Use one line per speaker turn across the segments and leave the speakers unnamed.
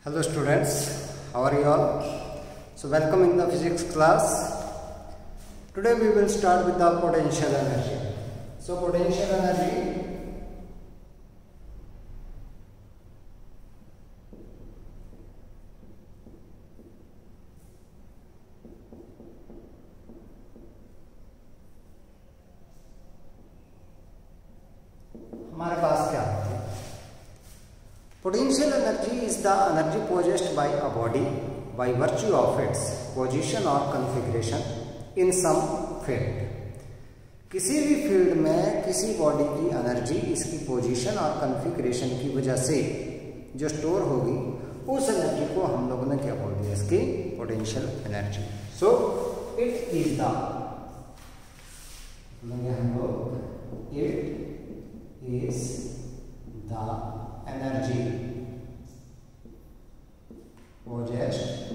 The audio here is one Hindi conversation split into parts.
Hello students, how are you all? So welcome in the physics class. Today we will start with the potential energy. So potential energy हमारे पास क्या है? Potential energy is the energy possessed by a body by virtue of its position or configuration in some field. किसी भी फील्ड में किसी बॉडी की एनर्जी इसकी पोजीशन और कॉन्फ़िगरेशन की वजह से जो स्टोर होगी उस एनर्जी को हम लोगों ने क्या बोल दिया, इसकी potential energy. So it is the हम लोग it is the energy possessed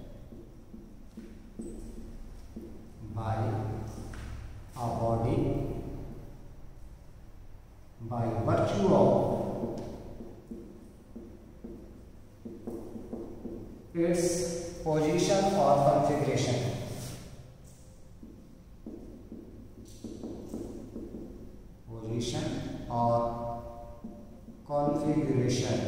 by a body by virtue of its position or configuration. Position or configuration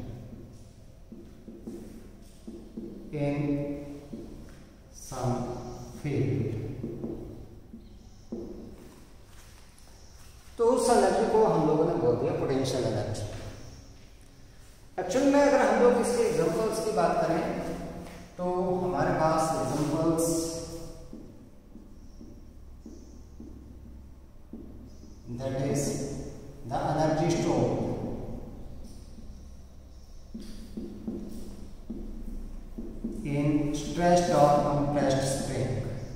in some field. तो उस एनर्जी को हम लोगों ने बोल दिया पोटेंशियल एनर्जी. एक्चुअल में अगर हम लोग इसके एग्जांपल्स की बात करें तो हमारे पास examples that is the energy store in stressed or compressed spring.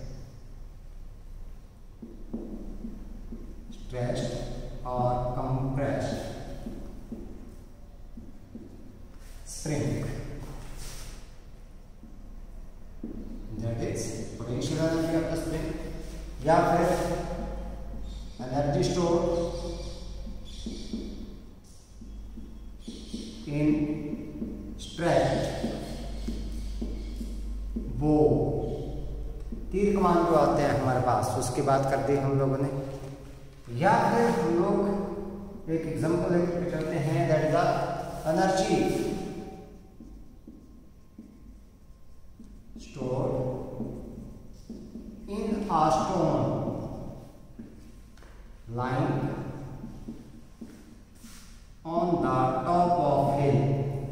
Stressed or compressed spring. That is potential energy of the spring. या फिर energy stored in stretched वो तीर कमान जो आते हैं हमारे पास उसकी बात कर दी हम लोगों ने. या फिर हम लोग एक एग्जांपल लेकर चलते हैं that is the energy stored in a stone lying on the top of hill.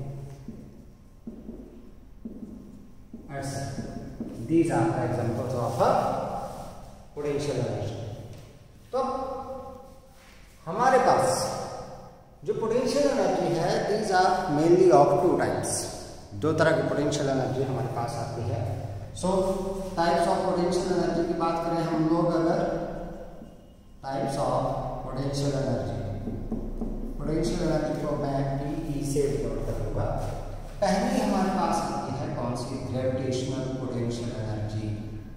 These are the examples of a potential energy. तो हमारे पास जो पोटेंशियल एनर्जी है these are mainly of two types. दो तरह की पोटेंशियल एनर्जी हमारे पास आती है. So types of potential energy की बात करें हम लोग, अगर types of potential energy को मैं PE से डिनोट करूँगा. पहली हमारे पास आती है कौन सी? Gravitational potential energy.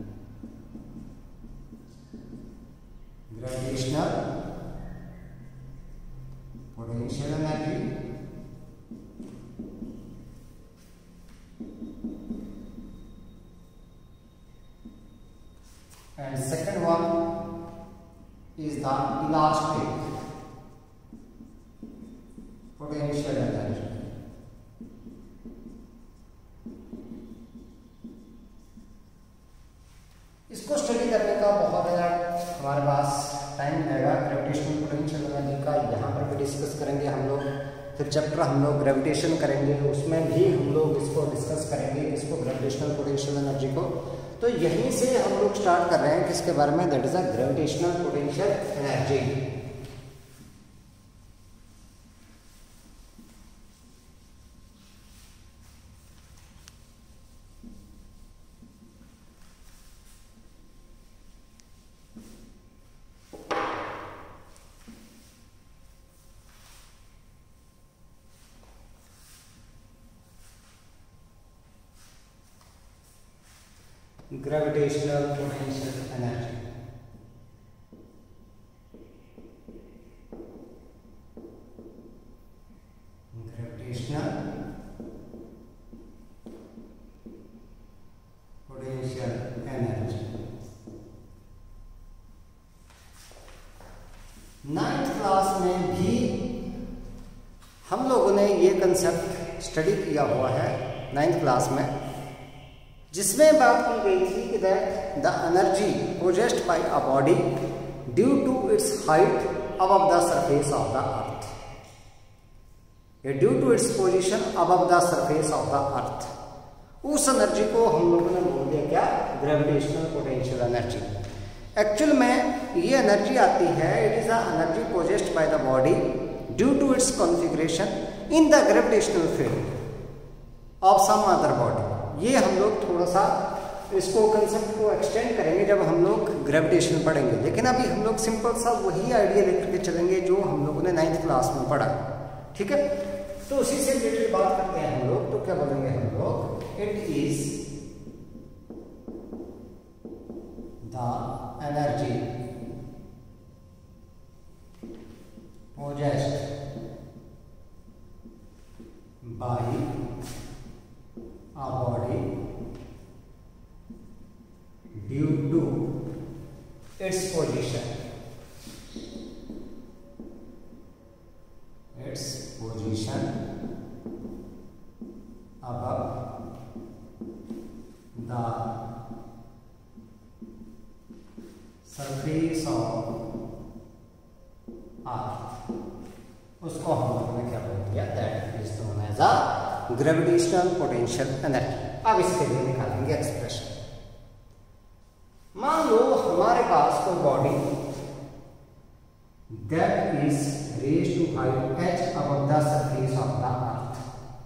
Gravitational potential energy and second one is the elastic potential energy. इसको स्टडी करने का बहुत ज़्यादा हमारे पास टाइम लगेगा. ग्रेविटेशनल पोटेंशियल एनर्जी का यहाँ पर भी डिस्कस करेंगे हम लोग. फिर चैप्टर हम लोग ग्रेविटेशन करेंगे, उसमें भी हम लोग इसको डिस्कस करेंगे, इसको ग्रेविटेशनल पोटेंशियल एनर्जी को. तो यहीं से हम लोग स्टार्ट कर रहे हैं किसके बारे में? That is a gravitational potential energy. Gravitational potential energy. Gravitational 9th class में भी हम लोगों ने ये कंसेप्ट स्टडी किया हुआ है 9th क्लास में, जिसमें बात की गई थी कि that the energy possessed by a body due to its height above the surface of the earth, due to its position above the surface of the earth, उस एनर्जी को हम लोगों ने बोल दिया क्या, ग्रेविटेशनल पोटेंशियल एनर्जी। एक्चुअल में ये एनर्जी आती है, it is a energy possessed by the body due to its configuration in the gravitational field of some other body. ये हम लोग थोड़ा सा इसको कंसेप्ट को एक्सटेंड करेंगे जब हम लोग ग्रेविटेशन पढ़ेंगे, लेकिन अभी हम लोग सिंपल सा वही आइडिया लेकर के चलेंगे जो हम लोगों ने 9th क्लास में पढ़ा। ठीक है, तो उसी से रिलेटेड बात करते हैं हम लोग। तो क्या बोलेंगे हम लोग, it is the energy possessed by a body due to its position, above the surface of earth, उसको हम लोगों ने क्या बोल दिया, that is known as a gravitational potential energy. अब इसके लिए निकालेंगे एक्सप्रेशन। मान लो हमारे पास कोई body that is raised to height h above the surface of the earth,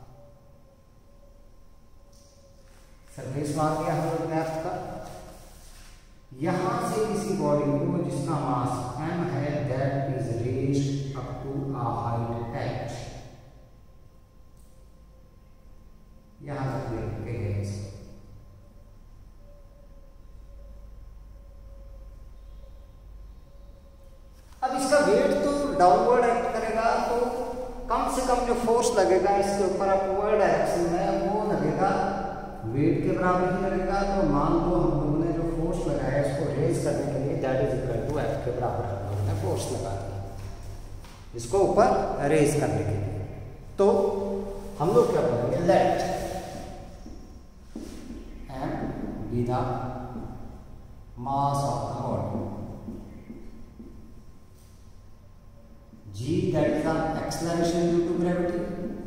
surface मान लिया हम लोग ने अर्थ का। यहां से किसी बॉडी को जिसका मास m है that is raised up to a height h, यहां तक लेके गए। अब इसका वेट तो डाउनवर्ड एक्ट करेगा, तो कम से कम जो फोर्स लगेगा इसके ऊपर अपवर्ड डायरेक्शन में वो लगेगा वेट के बराबर ही लगेगा। तो मान लो हम लोगों ने जो फोर्स लगाया इसको रेज करने के लिए that is equal to F के बराबर हम लोगों ने फोर्स लगा दिया इसको ऊपर रेज करने के लिए। तो हम लोग क्या बोलेंगे, let M be the mass of the body, g that is the acceleration due to gravity,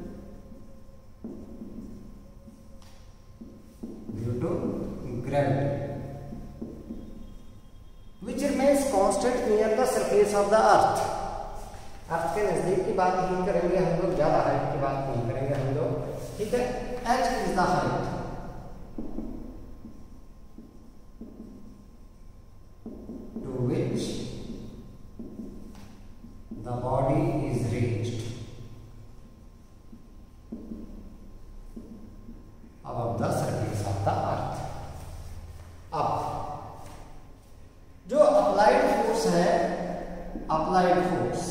which remains constant near the surface of the earth। Earth के नजदीक की बात नहीं करेंगे हम लोग, ज्यादा हाइट की बात नहीं करेंगे हम लोग। ठीक है, h is the height to which the body is raised above the surface of the earth। अब जो अप्लाइड फोर्स है, applied force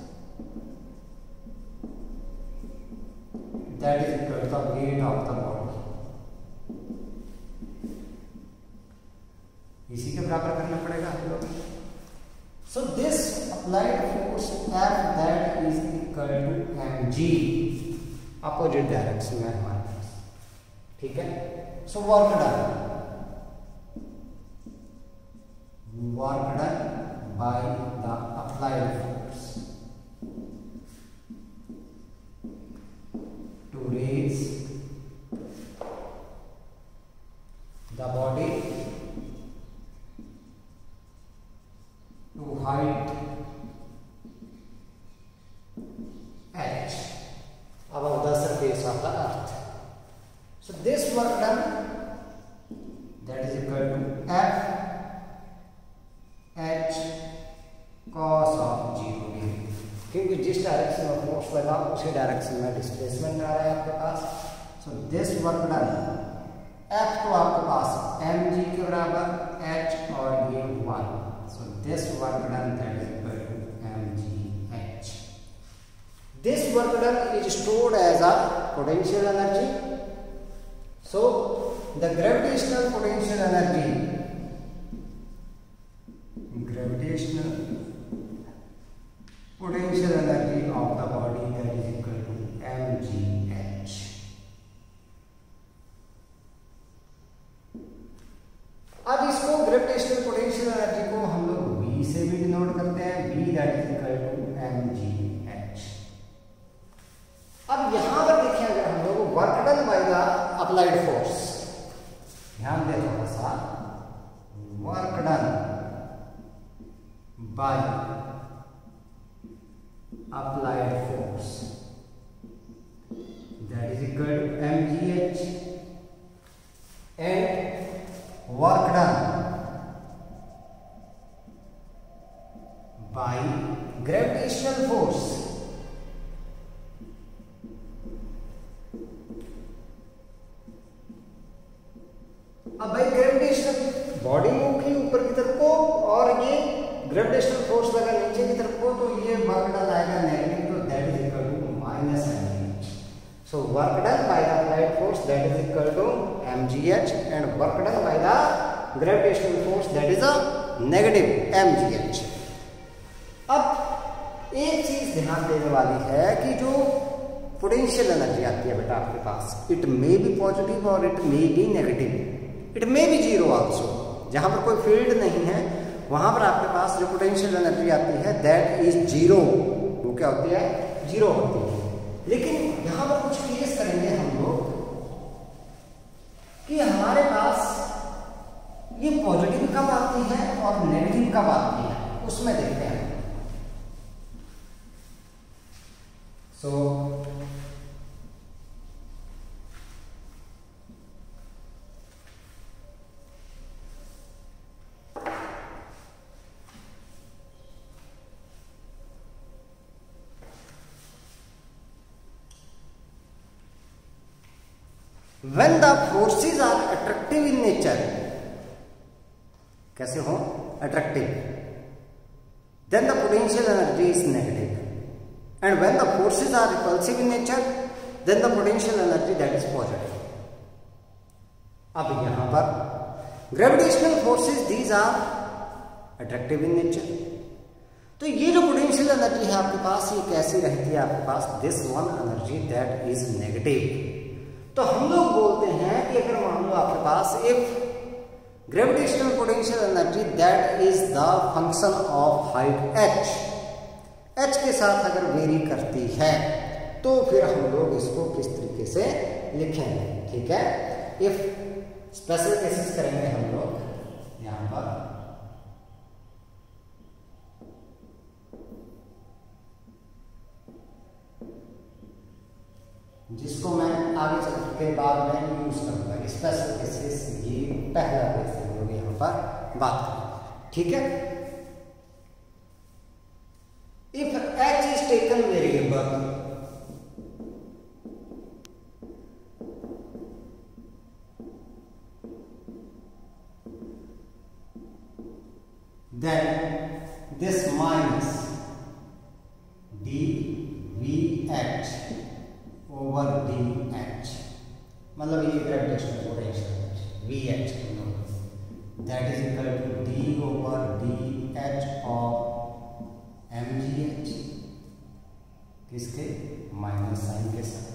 that is equal to the weight of the body, इसी के बराबर करना पड़ेगा हम लोग। So this applied force F that is equal to mg, opposite direction में हमारे पास। ठीक है, so work done by the applied force to raise the body to height h above the surface of the earth। So this work done that is equal to F h cos of 0 degree, क्योंकि जिस डायरेक्शन में फोर्स लगा उसी डायरेक्शन में डिस्प्लेसमेंट आ रहा है आपके पास। So this work done, F तो आपके पास mg के बराबर, h और ये 1। So this work done that is equal to mgh। This work done is stored as a potential energy. So the gravitational potential energy, gravitational potential energy of the body that is equal to mgh. अब इसको ग्रेविटेशनल पोटेंशियल एनर्जी को हम लोग V से भी डिनोट करते हैं, V that is equal to mgh. अब यहां पर देखिए, अगर हम लोग work done by the applied force, ध्यान दें थोड़ा सा, work done by applied force that is equal to mgh and work done by gravitational force अब भाई ग्रेविटेशनल बॉडी मूव की ऊपर की तरफ को और ये ग्रेविटेशनल फोर्स लगा नीचे की तरफ को, तो ये वर्क डन आएगा नेगेटिव, तो that is equal to minus mgh. So work done by the applied force that is equal to mgh and work done by the gravitational force that is a negative mgh. अब एक चीज ध्यान देने वाली है कि जो पोटेंशियल एनर्जी आती है बेटा आपके पास, इट मे बी पॉजिटिव और it may be negative, it may be zero also. जहां पर कोई फील्ड नहीं है वहां पर आपके पास जो पोटेंशियल एनर्जी आती है दैट इज जीरो. वो क्या होती है? जीरो होती है. लेकिन यहां पर कुछ केस करेंगे हम लोग कि हमारे पास ये पॉजिटिव कब आती है और नेगेटिव कब आती है, उसमें देखते हैं. सो when the forces are attractive in nature, कैसे हो? attractive, then the potential energy is negative, and when the forces are repulsive in nature, then the potential energy that is positive. अब यहां पर gravitational forces these are attractive in nature, तो ये जो पोटेंशियल एनर्जी है आपके पास, ये कैसी रहती है आपके पास? This one energy that is negative. तो हम लोग बोलते हैं कि अगर मान लो आपके पास एक gravitational potential energy that is the function of height h के साथ अगर वेरी करती है, तो फिर हम लोग इसको किस तरीके से लिखेंगे? ठीक है, इफ स्पेशल केसेस करेंगे हम लोग यहां पर. जिसको मैं आगे चल के बाद में यूज करूंगा. स्पेशल केसेस ये पहला केस हम लोग यहाँ पर बात करेंगे. ठीक है, if h is taken variable, then this minus dvh over dh, मतलब ये gravitational potential VH that is equal to d over dh of mgh, किसके? माइनस साइन के साथ.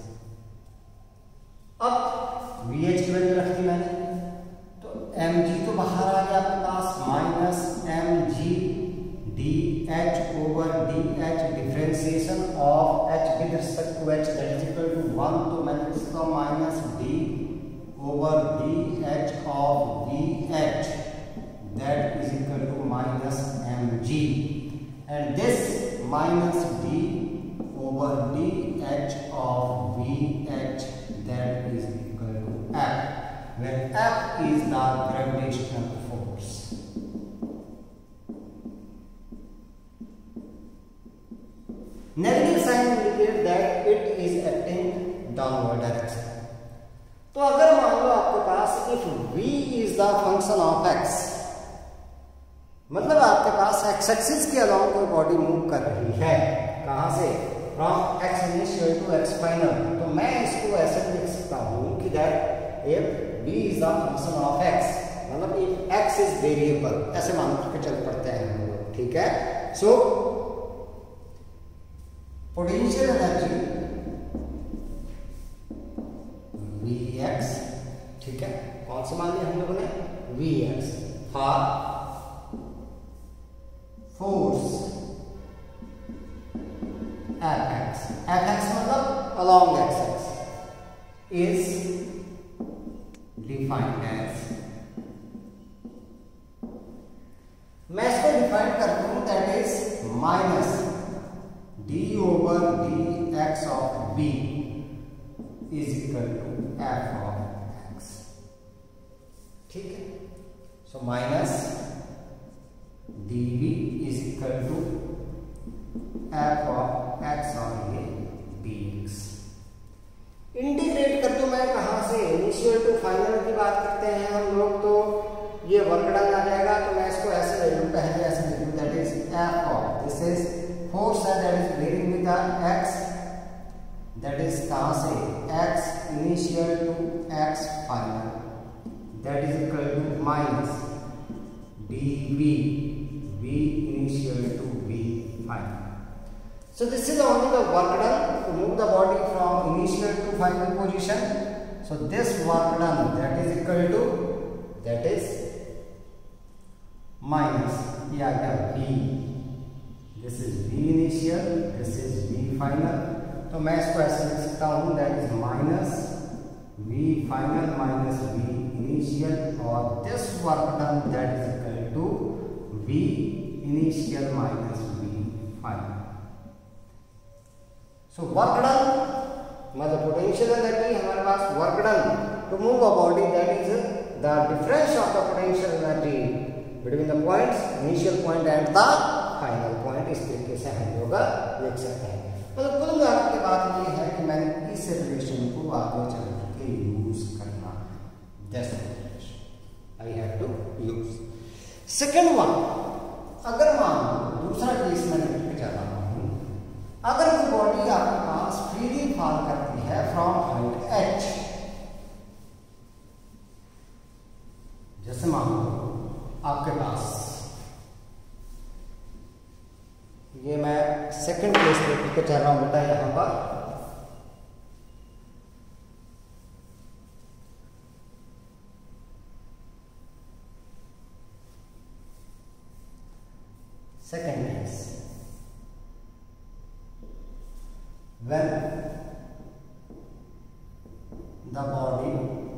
अब VH की वैल्यू रखी मैंने, तो mg तो बाहर आ गया आपके पास, minus mg dh over dh, differentiation of h with respect to h that is equal to 1, तो मैंने इसका minus d over dh of vh that is equal to minus mg, and this minus d over dh of vh that is equal to f, where f is the gravitational force. Negative sign indicate that it is acting downward direction. तो अगर मान लो आपके पास if v is the function of x, मतलब आपके पास x एक्सिस के अलोंग कोई बॉडी मूव कर रही है, कहां से? From x initial to x final, तो मैं इसको ऐसे लिख सकता हूं कि that if v is the function of x, मतलब if x is variable, ऐसे मान करके चल पड़ते हैं हम लोग. ठीक है, सो पोटेंशियल एनर्जी Vx, ठीक है, कौन सी मान ली हम लोगों ने, Vx for force Fx, Fx मतलब along x-axis is defined as, मैं इसको डिफाइन करता हूं, that is minus d over dx of b is equal to f of x, ठीक है। So minus dv is equal to f of x और ये dx। इंटीग्रेट कर दूं मैं कहां से, इनिशियल टू फाइनल की बात करते हैं हम लोग, तो ये वर्क डन आ जाएगा, तो मैं इसको ऐसे ले लूं, पहले ऐसे लिख लूं, that is f of, this is force है that is dealing with the x, that is कहां से, x initial to x final, that is equal to minus dv, v initial to v final. So this is only the work done to move the body from initial to final position. So this work done, that is equal to, that is minus, ये आ गया v, this is v initial, this is v final, तो मैं इसको ऐसे लिख सकता हूँ, that is minus v final minus v initial, और this work done that is equal to v initial minus v final. So work done मतलब पोटेंशियल एनर्जी हमारे पास, work done to move a body, that is the difference of the potential energy between the points, initial point and the final point, इस तरीके से हम लोग लिख सकते हैं। मतलब कुल मिलाकर के बात ये है कि मैंने इस रिलेशन को आगे चल के यूज करना, this relation I have to use. Second one, अगर मान लो दूसरा केस मैं लिख के जा रहा हूं, अगर कोई बॉडी आपके पास फ्रीली फॉल करती है फ्रॉम हाइट h, जैसे मान लो आपके पास, ये मैं सेकंड केस लिख के जा रहा हूं बेटा, यहां पर second is when the body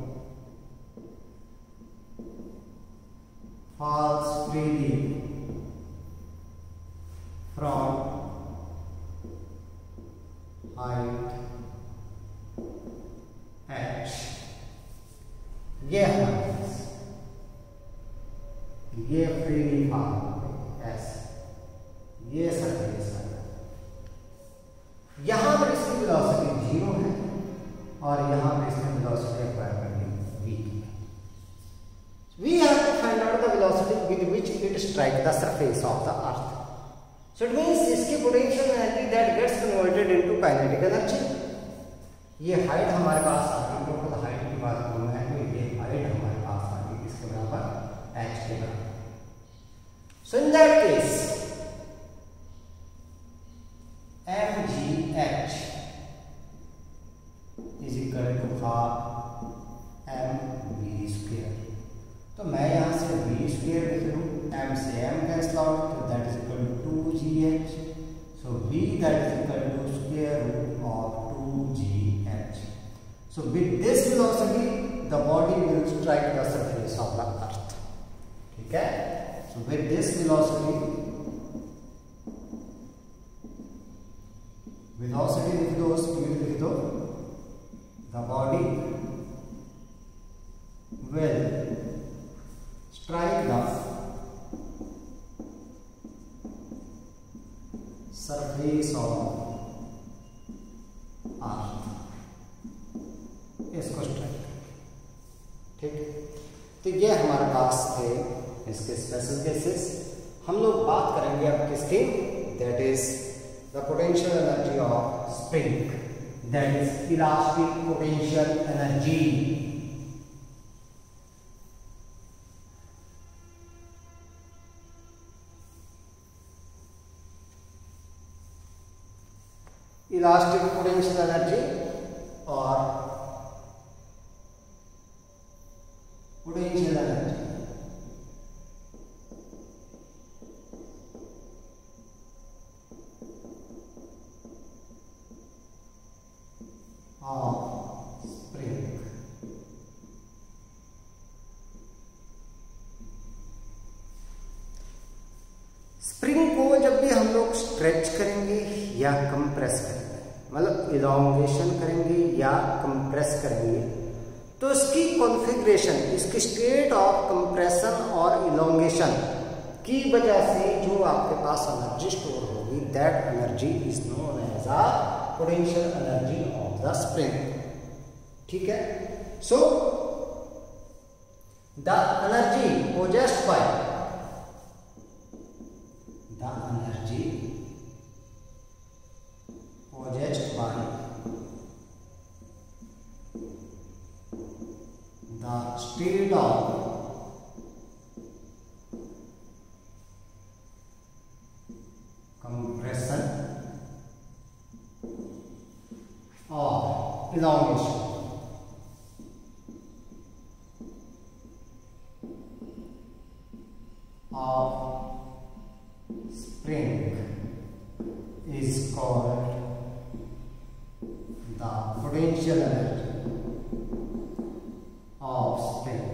falls freely from height h, ये फ्रीली फॉल s, ये सरफेस है, यहां पर इसकी वेलोसिटी 0 है और यहां पर इसकी वेलोसिटी अक्वायर करनी v है। We have to find out the velocity with which it strike the surface of the earth. So it means इसकी potential energy that gets converted into kinetic energy. ये हाइट हमारे पास आ गई, टोटल हाइट की बात करूं मैं, तो ये हाइट हमारे पास आ गई इसके बराबर h के बराबर। So in that case mgh is equal to half mv square, तो मैं यहां से v square लिख लूं, m से m कैंसिल आउट, तो that is equal to 2gh, so v that is equal to square root of 2gh। So with this velocity the body will strike the surface of the earth, ठीक है। सो विद दिस वेलोसिटी लिख दो, स्पीड लिख दो, the body will strike the surface of earth, इसको स्ट्राइक, ठीक। तो ये हमारे पास थे इसके स्पेशल केसेस। हम लोग बात करेंगे अब किसकी, that is the potential energy of spring, that is elastic potential energy. Elastic potential energy और potential energy of spring. Spring को जब भी हम लोग स्ट्रेच करेंगे या कंप्रेस करेंगे, मतलब इलॉन्गेशन करेंगे या कंप्रेस करेंगे, तो इसकी कॉन्फ़िगरेशन, इसकी स्टेट ऑफ कंप्रेशन और इलॉन्गेशन की वजह से जो आपके पास एनर्जी स्टोर होगी, that energy is known as a potential energy of the spring. ठीक है, so the energy possessed by the state of compression or elongation of spring is called the potential energy of spring।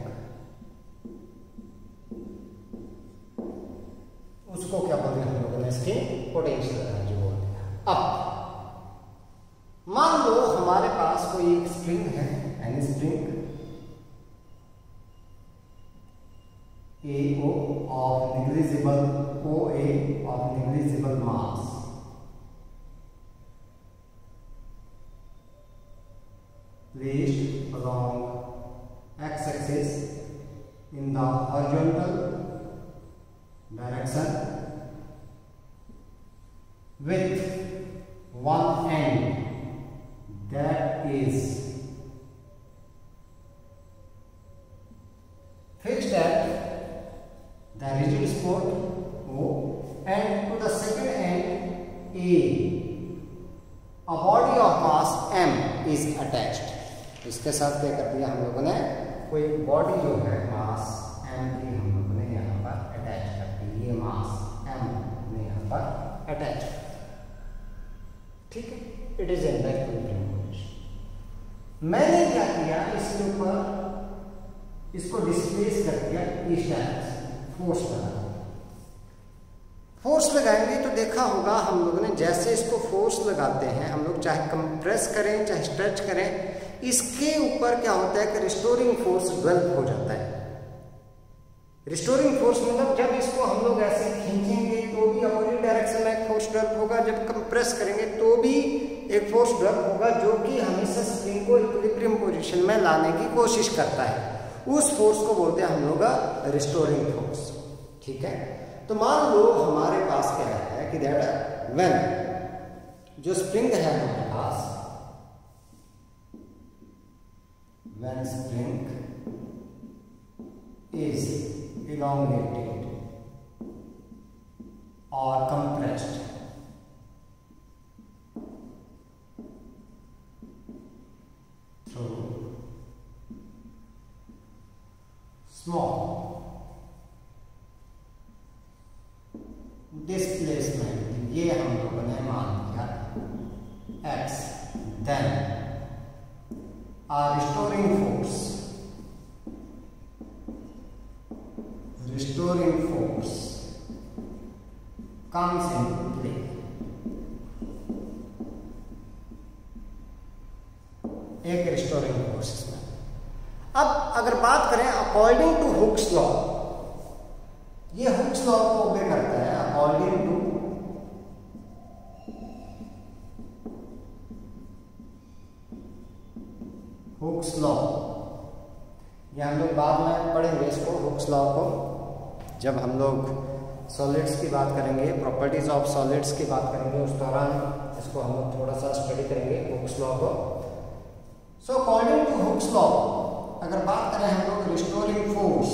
उसको क्या बोलते हैं हम लोगों ने, इसकी पोटेंशियल एनर्जी बोलते हैं। अब मान लो हमारे पास कोई एक स्प्रिंग है, any spring AO of negligible OA of negligible mass placed along x-axis in the horizontal direction with one end that is fixed at the rigid spot O, and to the second end A, a body of mass M is attached। इसके साथ क्या कर दिया हम लोगों ने, कोई बॉडी जो है मास m की हम लोगों ने यहाँ पर अटैच कर दी, ये मास m ने यहाँ पर अटैच कर दिया। ठीक है, it is in the equilibrium position. मैंने क्या किया, इसके ऊपर इसको डिस्प्लेस कर दिया इस टाइप से, फोर्स लगा। फोर्स लगाएंगे तो देखा होगा हम लोगों ने, जैसे इसको फोर्स लगाते हैं हम लोग, चाहे कंप्रेस करें चाहे स्ट्रेच करें, इसके ऊपर क्या होता है कि रिस्टोरिंग फोर्स डेवलप हो जाता है। रिस्टोरिंग फोर्स मतलब जब इसको हम लोग ऐसे खींचेंगे तो भी अपोजिट डायरेक्शन में एक फोर्स डेवलप होगा, जब कंप्रेस करेंगे तो भी एक फोर्स डेवलप होगा, जो कि हमेशा स्प्रिंग को इक्विलिब्रियम पोजीशन में लाने की कोशिश करता है। उस फोर्स को बोलते हैं हम लोग रिस्टोरिंग फोर्स। ठीक है, तो मान लो हमारे पास क्या है कि दैट व्हेन जो स्प्रिंग है हमारे पास, when spring is elongated or compressed through small displacement, ये हम लोगों ने मान लिया x, then a restoring force comes into play। एक रिस्टोरिंग फोर्स में। अब अगर बात करें अकॉर्डिंग टू हुक्स लॉ, ये हुक्स लॉ को ओबे करता है। अकॉर्डिंग टू हुक्स लॉ, ये हम लोग बाद में पढ़ेंगे इसको, हुक्स लॉ को, जब हम लोग सॉलिड्स की बात करेंगे, प्रॉपर्टीज ऑफ सॉलिड्स की बात करेंगे, उस दौरान इसको हम लोग थोड़ा सा स्टडी करेंगे हुक्स लॉ को। So according to Hooke's law अगर बात करें हम लोग, restoring force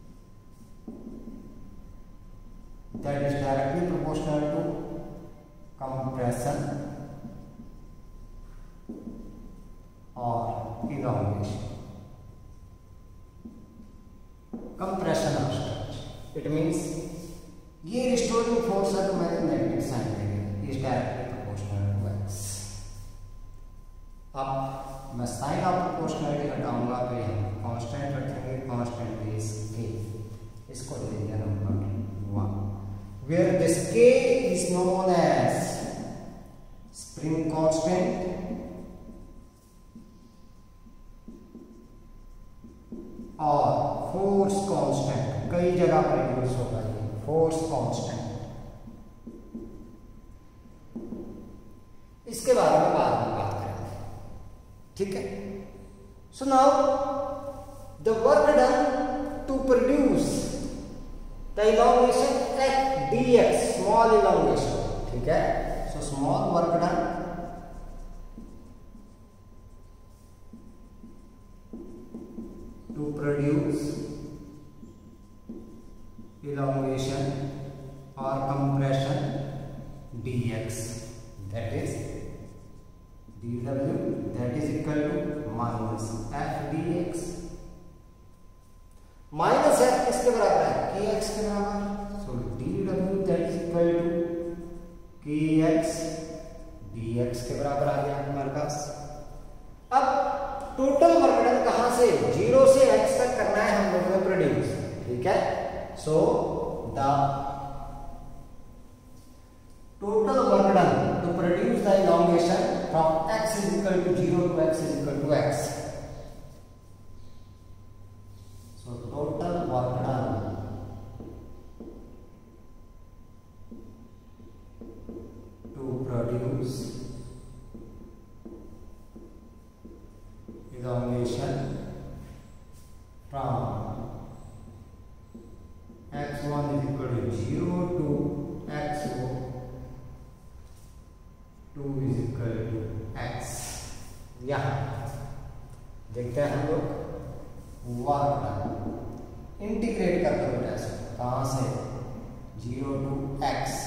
that is directly proportional to compression और elongation. Compression of stretch, it means ये रिस्टोरिंग फोर्स है तो मैंने नेगेटिव साइन देंगे, is directly proportional to x. अब मैं साइन ऑफ प्रोपोर्शनलिटी हटाऊंगा तो यहाँ कांस्टेंट रखेंगे, कांस्टेंट इज के, इसको ले लिया number 1, where this k is known as spring constant और फोर्स कांस्टेंट। कई जगह पर यूज होगा ये फोर्स कांस्टेंट, इसके बारे में बाद में बात करेंगे, ठीक है। So now the work done to produce the elongation at dx, small elongation, ठीक है। So small work done to produce elongation or compression dx, that is dw, that is equal to minus f dx, minus f किसके बराबर है, kx के बराबर। सो dw that is equal to kx dx के बराबर आ गया हमारे पास। अब टोटल वर्क डन कहां से, 0 से x तक करना है हम लोगों ने प्रोड्यूस, ठीक है। So the total work done to produce the elongation from x is equal to 0 to x is equal to x। So total work done to produce elongation from x1 is equal to 0 to x2 is equal to x। यहाँ देखते हैं हम लोग वर्क डन इंटीग्रेट करते हुए ऐसे कहाँ से, 0 टू x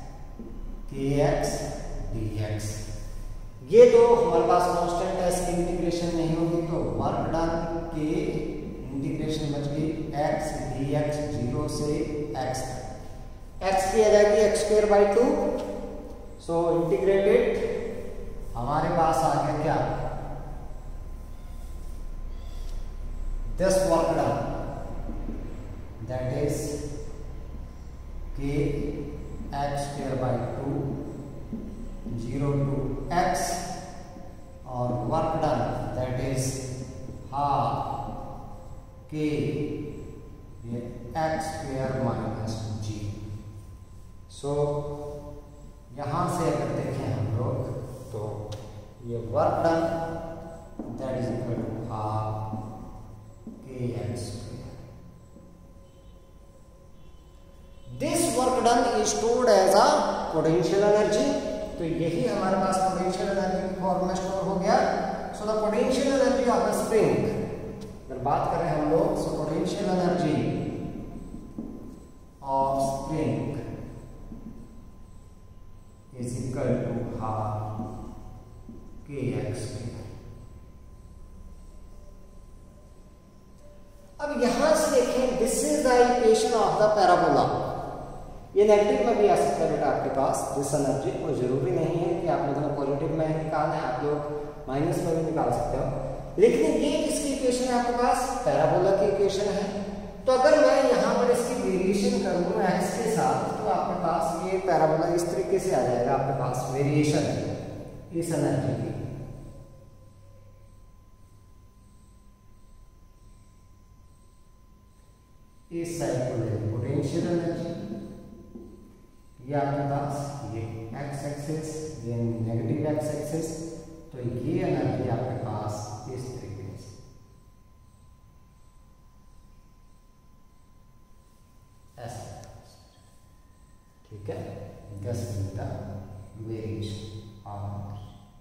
kx dx। ये तो हमारे पास कांस्टेंट है, इसकी इंटीग्रेशन नहीं होगी तो वर्क डन के इंटीग्रेशन बच गई x dx 0 से x तक, x की आ जाएगी x²/2। सो इंटीग्रेटेड हमारे पास आ गया क्या, this work done that is k x²/2 0 to x और work done that is half k x² - g। So यहां से अगर देखें हम लोग तो ये work done that is equal to half k x²। This work done is stored as a potential energy, तो यही हमारे पास पोटेंशियल एनर्जी की फॉर्म में स्टोर हो गया। So the potential energy of the spring, अगर बात करें हम लोग, so potential energy of spring is equal to half k x²। अब यहां से देखें, this is the equation of the parabola. ये नेगेटिव में भी आ सकता है बेटा आपके पास दिस एनर्जी, और जरूरी नहीं है कि आप लोगों ने पॉजिटिव में निकालना है, आप लोग माइनस में भी निकाल सकते हो। लेकिन ये किसकी इक्वेशन है आपके पास, पैराबोला की इक्वेशन है। तो अगर मैं यहाँ पर इसकी वेरिएशन करूँ x के साथ तो आपके पास ये पैराबोला इस तरीके से आ जाएगा, आपके पास वेरिएशन इस एनर्जी की। इस साइड को ले पोटेंशियल एनर्जी, ये आपके पास ये x एक्सिस, ये नेगेटिव x एक्सिस, तो ये एनर्जी आपके पास इस तरीके से ऐसा, ठीक है। This is the variation of,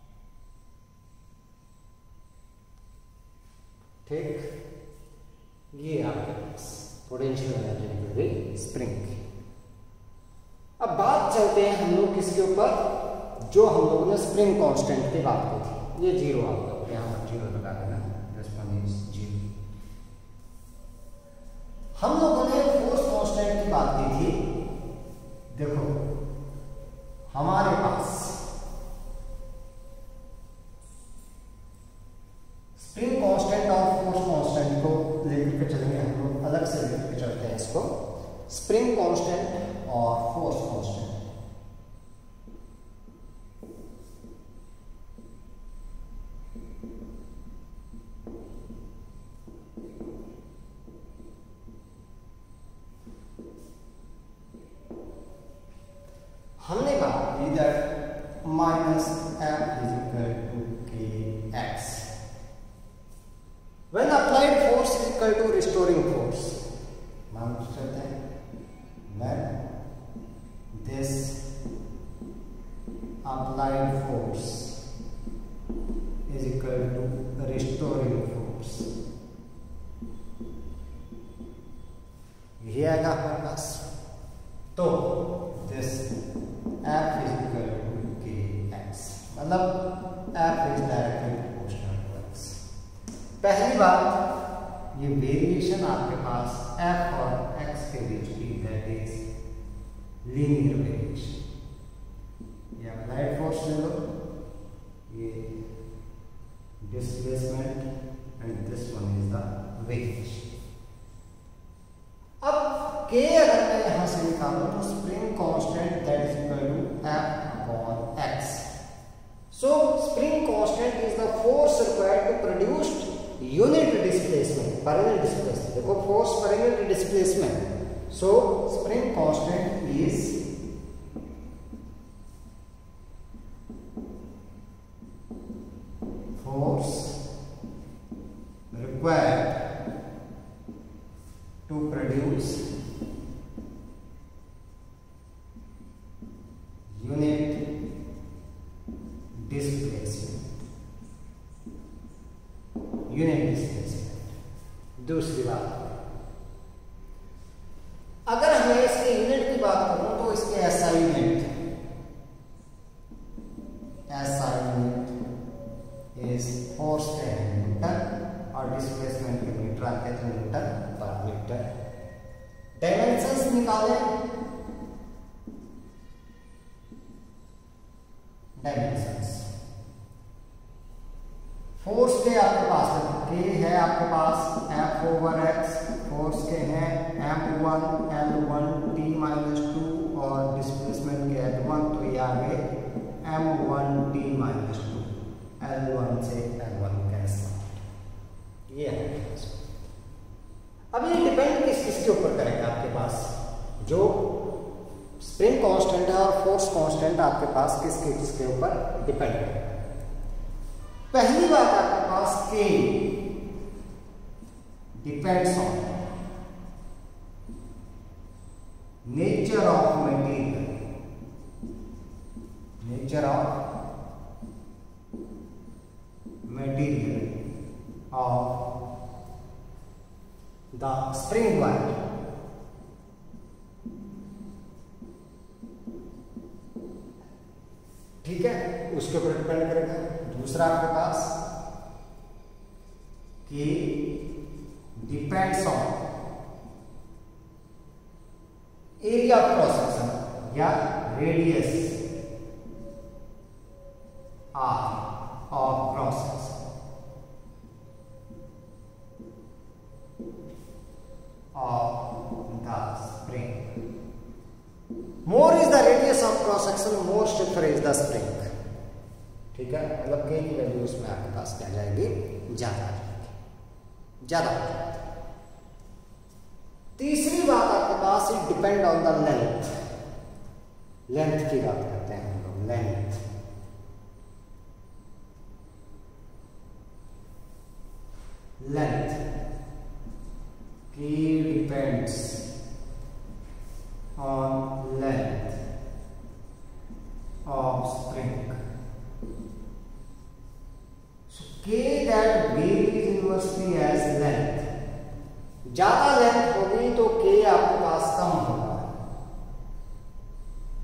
ठीक। ये आपके पास पोटेंशियल एनर्जी स्प्रिंग। अब बात चलते हैं हम लोग किसके ऊपर, जो हम लोगों ने स्प्रिंग कांस्टेंट की बात की थी। ये 0 आ गया, यहाँ पर 0 लगा देना, रेस्पॉन्स 0। हम लोगों ने फोर्स कांस्टेंट की बात की थी। देखो हमारे पास स्प्रिंग कांस्टेंट और फोर्स कांस्टेंट को लेकर के चलेंगे हम लोग, अलग से लेकर के चलते हैं इसको, स्प्रिंग कांस्टेंट और फोर्स कांस्टेंट। हमने कहा that minus F is equal to K X when applied force is equal to restoring force. मान सकते हैं when this applied force is equal to restoring force, यही आएगा हमारे पास। तो this F is equal to kx, मतलब F is directly proportional to x। पहली बात, ये वेरिएशन आपके पास F और x के बीच की, दैट इज लीनियर वेरिएशन। ये अप्लाइड फोर्स ले लो, ये displacement and this one is the variation. अब k अगर मैं यहां से निकालूं तो spring constant that is equal to F upon x। So spring constant is the force required to produce unit displacement, per unit displacement. देखो force per unit displacement, so spring constant is force required to produce unit displacement, unit displacement. दूसरी बात, अगर हमें इसके यूनिट की बात करूं तो इसके एसआई यूनिट इज फोर्स पे न्यूटन और डिस्प्लेसमेंट के मीटर आते हैं न्यूटन पर मीटर। डायमेंशंस निकालें, डायमेंशंस फोर्स के आपके पास के है, आपके पास F ओवर x, फोर्स के हैं M1 L1 T माइनस 2 और डिस्प्लेसमेंट के L1, तो ये आगे M1 T माइनस 2, L1 से L1 कैंसिल। ये है। अब ये डिपेंड किस के ऊपर करेगा आपके पास, जो स्प्रिंग कांस्टेंट है और फोर्स कांस्टेंट आपके पास किसके ऊपर डिपेंड करेगा। पहली बात आपके पास K depends on nature of material, nature of material of the spring wire. ठीक है, उसके ऊपर डिपेंड करेगा। दूसरा आपके पास कि depends on area of cross section या radius R of cross section of the spring. More is the radius of cross section, more stiffer is the spring. ठीक है, मतलब के की वैल्यू उसमें आपके पास क्या जाएगी, ज्यादा आ जाएगी, ज्यादा हो जाएगी। तीसरी बात आपके पास it depend on the length, length की बात करते हैं हम लोग, लेंथ। लेंथ की depends on length of spring. K that varies inversely as length। ज्यादा लेंथ होगी तो K आपके पास कम होगा,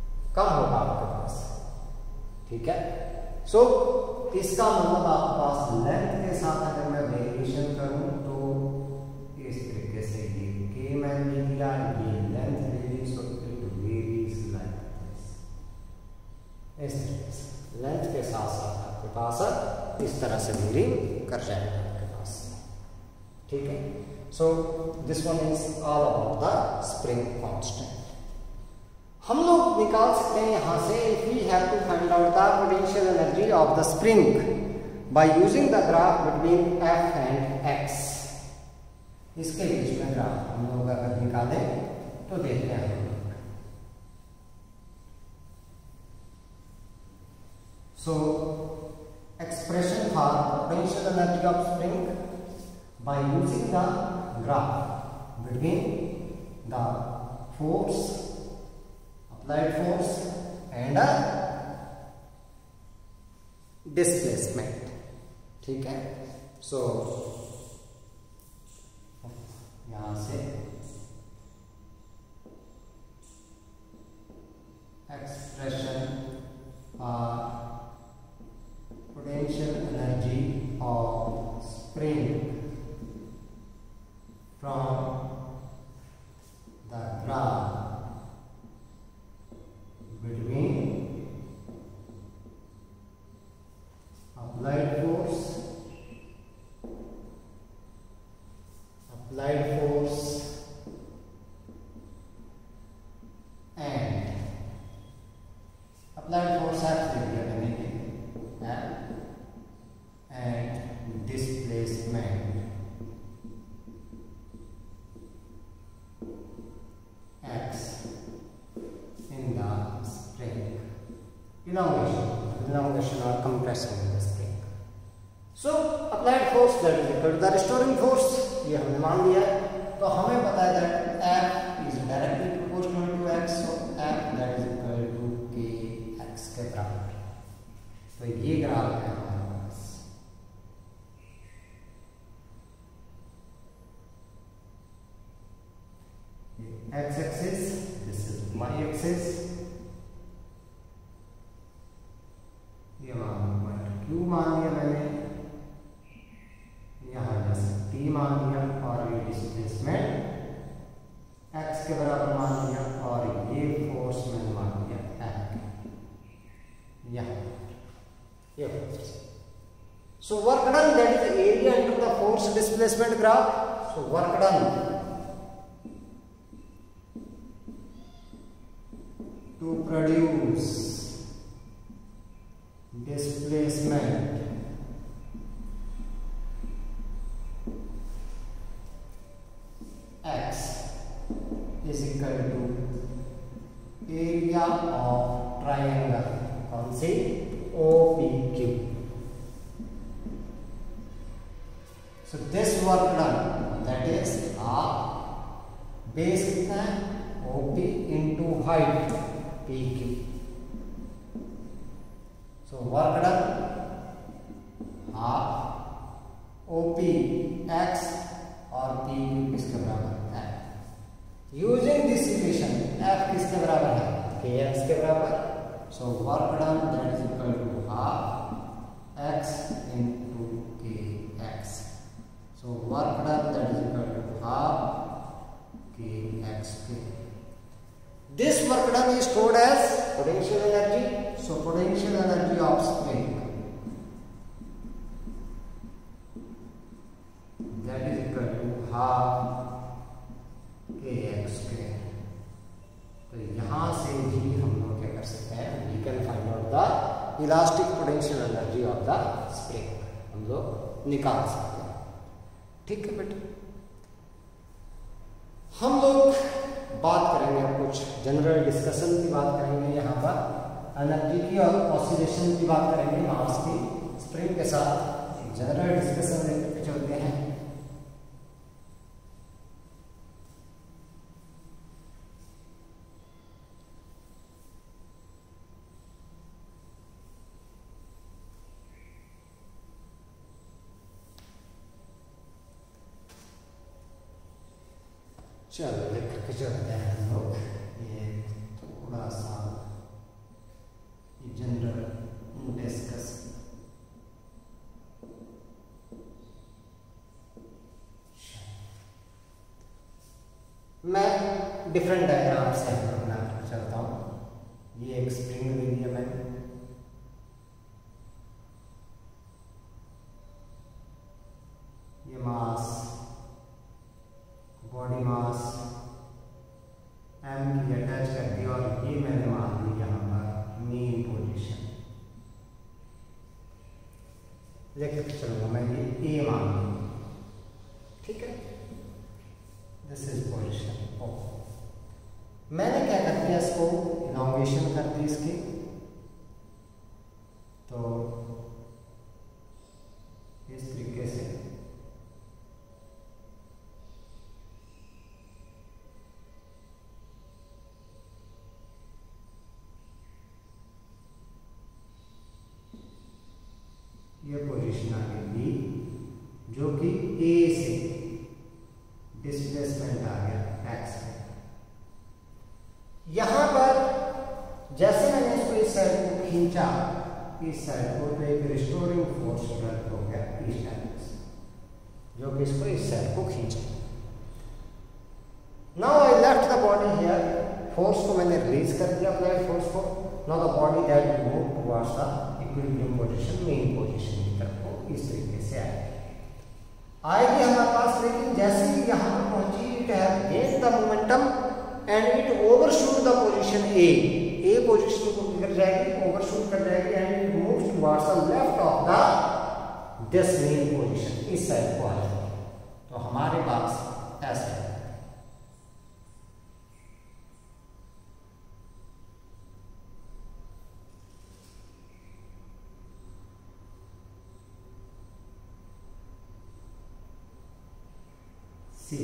ठीक है। सो इसका मतलब आपके पास लेंथ के साथ अगर मैं वेरिएशन करूं तो इस तरीके से ये के मैंने ले लिया, ये लेंथ ले ली, so it varies like this. इस तरीके से लेंथ के साथ साथ आपके पास इस तरह से वेरी कर जाएगा आपके पास, ठीक है। So this one is all about the spring constant. हम लोग निकाल सकते हैं यहां से, if we have to find out the potential energy of the spring by using the graph between F and X. इसके बीच में ग्राफ हम लोग अगर निकालें तो देखते हैं हम लोग। So expression for potential energy of spring by using the graph between the force, applied force and a displacement, ठीक है। सो यहां से expression potential energy of spring from the graph between applied force and applied force and displacement x in the spring, elongation or compression in the spring. So applied force that is equal to the restoring force, ये हमने मान लिया है। तो हमें पता है that F is directly proportional to x, so F that is equal to kx के बराबर। तो ये ग्राफ है हमारे पास। x axis, this is y axis, ये Q मान लिया मैंने, यहाँ जैसे T मान लिया, और ये डिस्प्लेसमेंट x के बराबर मान लिया, और ये फोर्स मैंने मान लिया F, यहाँ ये force. So work done that is area into the force displacement graph. So work done to produce displacement x is equal to area of triangle, कौन सी, OPQ। So this work done, that is base कितना है, OP into height PQ। So work done half OP x और PQ किसके बराबर है। यूजिंग दिस इक्वेशन F किसके बराबर है, kx के बराबर। So work done that is equal to half x into kx। So work done that is equal to half kx k। This work done is stored as potential energy. So potential energy of spring, that is equal to half kx square। तो यहाँ से भी हम लोग क्या कर सकते हैं, we can find out the elastic potential energy of the spring, हम लोग निकाल सकते हैं, ठीक है बेटा। हम लोग बात करेंगे, कुछ जनरल डिस्कशन की बात करेंगे यहाँ पर, एनर्जी की और ऑसिलेशन की बात करेंगे मास की स्प्रिंग के साथ। जनरल डिस्कशन लेकर चलते हैं। चलो लिख के चलते हैं हम लोग। ये थोड़ा सा जनरल डिफरेंट डायग्राम से हम लोग बनाकर चलता हूँ। ये एक स्प्रिंग ले लिया मैंने, ये मास, बॉडी मास एम की अटैच कर दी और ये मैंने मान ली यहाँ पर मेन पोजीशन। लेके चलूंगा मैं, ये ए मान लूँ, ठीक है। This is position O. मैंने क्या कर दिया, इसको इलॉन्गेशन कर दी इसकी, तो इस तरीके से ये पोजीशन आ गई बी, जो कि ए से डिस्प्लेसमेंट आ गया एक्स में। यहां पर जैसे मैंने इसको इस साइड को खींचा, इस साइड को, तो एक रिस्टोरिंग फोर्स डेवलप हो गया इस टाइप से, जो कि इसको इस साइड को खींचा। Now I left the body here, force को मैंने रिलीज कर दिया, अप्लाइड फोर्स को। Now the body that will move towards the equilibrium position, mean position की तरफ को इस तरीके से आएगी हमारे पास। लेकिन जैसे ही यहाँ पर पहुंची, it have gained the momentum and it overshoot the position A position को कर जाएगी, ओवरशूट कर जाएगी and it moves towards the left of the this mean position, इस साइड को आ जाएगी। तो हमारे पास ऐसा है। See,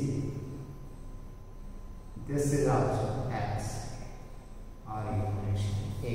this is also x और A।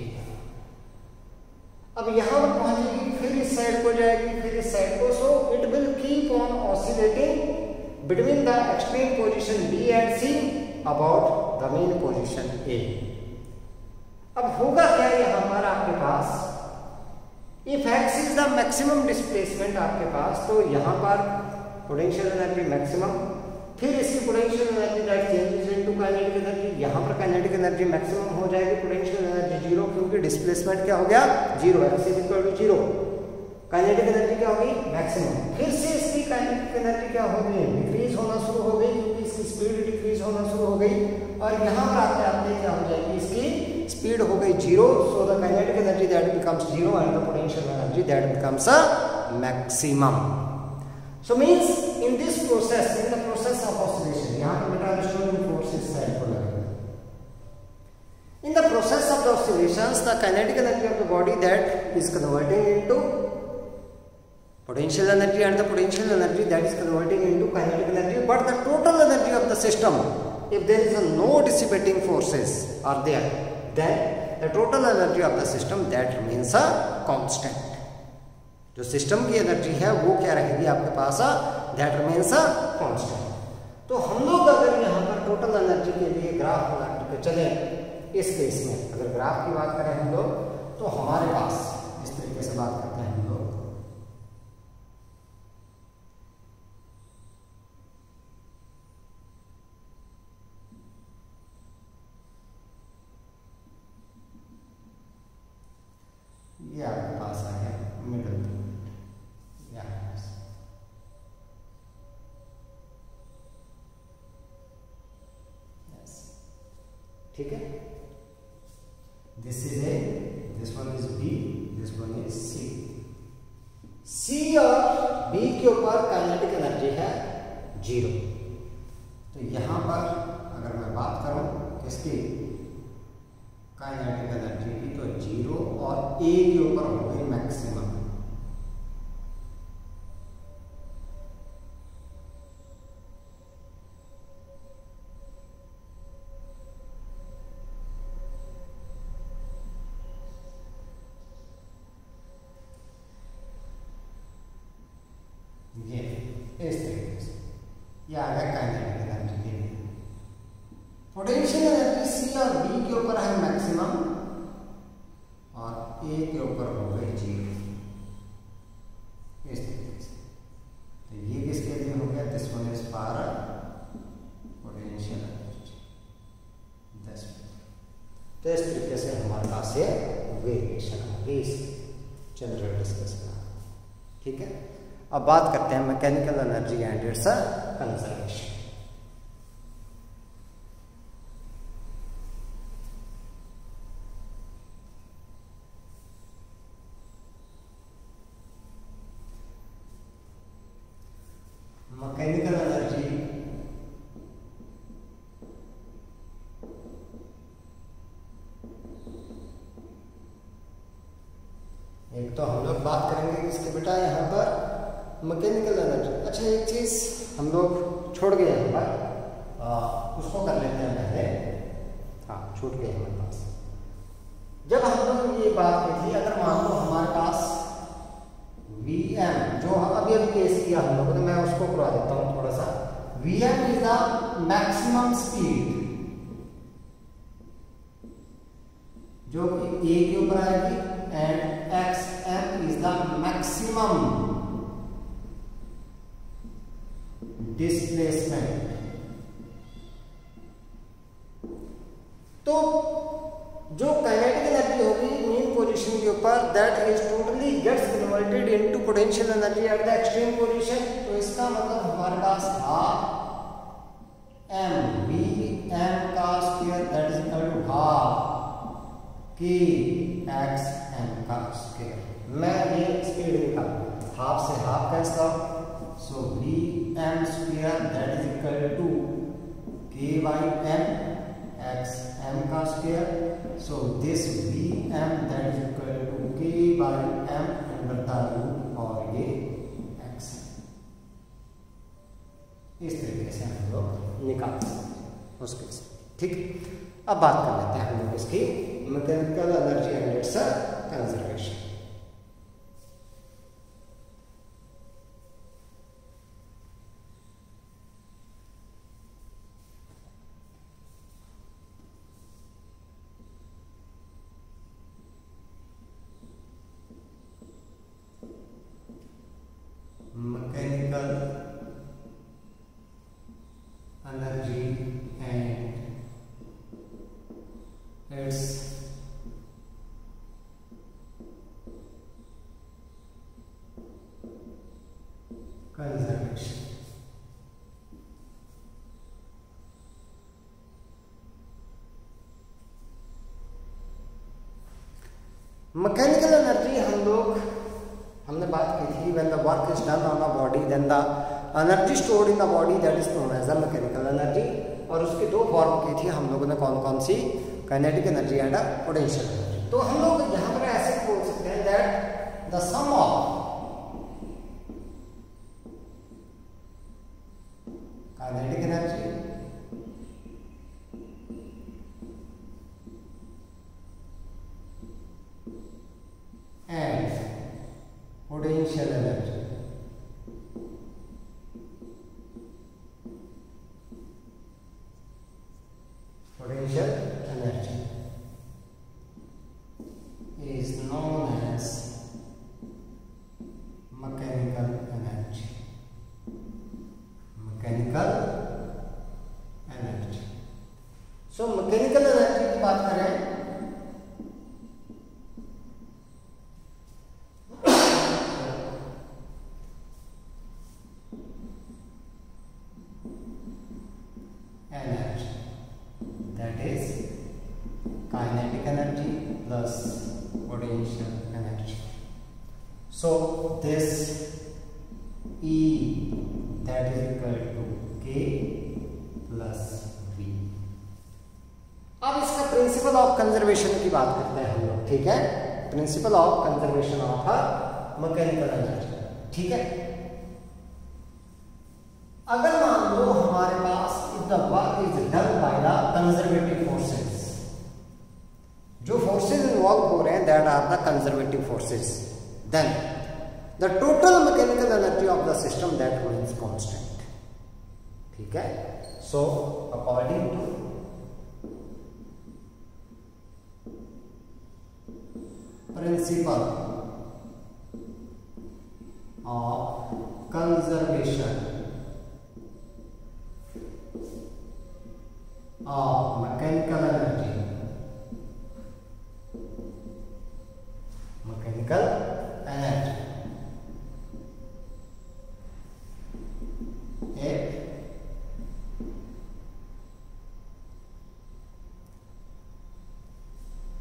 अब यहां पर पहुंचेगी, फिर इस साइड को जाएगी, फिर इस साइड को, so it will keep on oscillating between the extreme position B and C about the mean position A। अब होगा क्या यहां पर आपके पास, if x is the maximum displacement आपके पास, तो यहां पर पोटेंशियल एनर्जी मैक्सिमम, फिर इसकी potential energy that changes into kinetic energy, यहाँ पर काइनेटिक एनर्जी मैक्सिमम हो जाएगी, पोटेंशियल एनर्जी जीरो, क्योंकि डिस्प्लेसमेंट क्या हो गया, zero, x is equal to zero. Kinetic energy क्या होगी, मैक्सिमम। फिर से इसकी काइनेटिक एनर्जी क्या हो गई, डिक्रीज होना शुरू हो गई, क्योंकि इसकी स्पीड डिक्रीज होना शुरू हो गई, और यहाँ पर आते आते क्या हो जाएगी, इसकी स्पीड हो गई zero. So the kinetic energy that becomes zero and the potential energy that becomes a maximum. So means in this process, in the process of oscillation, यहाँ पर बेटा restoring force इस साइड को लगेगा। In the process of the oscillations, the kinetic energy of the body that is converting into potential energy and the potential energy that is converting into kinetic energy, but the total energy of the system, if there is no dissipating forces are there, then the total energy of the system that remains a constant। जो सिस्टम की एनर्जी है वो क्या रहेगी आपके पास, दैट रिमेन्स अ कांस्टेंट। तो हम लोग अगर यहाँ पर टोटल एनर्जी के लिए ग्राफ बना के चले, इस केस में अगर ग्राफ की बात करें हम लोग, तो हमारे पास इस तरीके से बात करते हैं हम लोग, ये आपके पास आ गया मिडल, ठीक है। This is A, this one is B, this one is C. C और बी के ऊपर काइनेटिक एनर्जी है जीरो। तो यहां पर अगर मैं बात करूं किसकी, काइनेटिक एनर्जी की, तो जीरो, और ए के ऊपर हो गई मैक्सिमम। इस तरीके से ये आ गया काइनेटिक एनर्जी के लिए। पोटेंशियल एनर्जी सी और बी के ऊपर है मैक्सिमम और ए के ऊपर हो गई जीरो, इस तरीके से। तो ये किसके लिए हो गया, this one is for potential energy. तो इस तरीके से हमारे पास ये वेरिएशन आ गई इस जनरल डिस्कशन का। ठीक है, अब बात करते हैं mechanical energy and its conservation. Mechanical energy एक तो हम लोग बात करेंगे इसके बेटा यहाँ पर मैकेनिकल एनर्जी। अच्छा, एक चीज हम लोग छोड़ गए यहाँ पर, उसको कर लेते हैं पहले। हाँ, छूट गए हमारे पास। जब हम लोग ये बात की थी, अगर मान लो हमारे पास Vm जो अभी केस किया हम लोगों ने, मैं उसको करवा देता हूँ थोड़ा सा। Vm is the maximum speed जो कि a के ऊपर आएगी, and xm is the maximum displacement. तो जो काइनेटिक एनर्जी होगी मीन पोजीशन के ऊपर, that is totally gets converted into potential energy at the extreme position. तो इसका मतलब हमारे पास हाफ m Vm का square that is equal to half k x m का स्क्वायर। मैं ये स्पीड निकाल, हाफ से half cancel out, so Vm square that is equal to k by m x m का square. So this Vm that is equal to k by m under the root और ये x। इस तरीके से हम लोग निकाल सकते हैं उसके से। ठीक, अब बात कर लेते हैं हम लोग इसकी mechanical energy and its conservation. Mechanical energy and its conservation. Mechanical energy हमने बात की थी, when the work is done on a body then the energy stored in the body that is known as the mechanical energy। और उसके दो फॉर्म की थी हम लोगों ने, कौन कौन सी? Kinetic energy and potential energy. तो हम लोग यहाँ पर ऐसे बोल सकते हैं that the sum of kinetic energy and potential energy is known as mechanical energy। So mechanical energy की बात करें kinetic energy plus potential energy. So this E that is equal to K plus V। अब इसका प्रिंसिपल ऑफ कंजर्वेशन की बात करते हैं हम लोग, ठीक है? Principle of conservation of mechanical energy, ठीक है? अगर मान लो हमारे पास the work is done by the conservative forces, जो फोर्सेस इन्वॉल्व हो रहे हैं that are the conservative forces, then the total mechanical energy of the system that remains constant, ठीक है? So according to principle of conservation of mechanical energy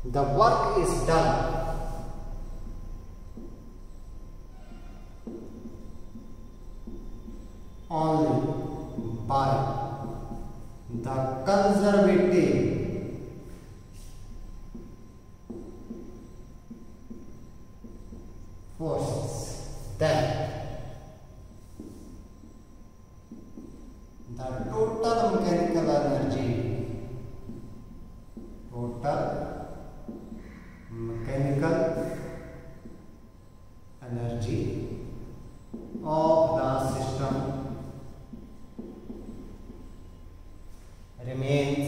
the work is done only by the conservative forces, then the total mechanical energy of the system remains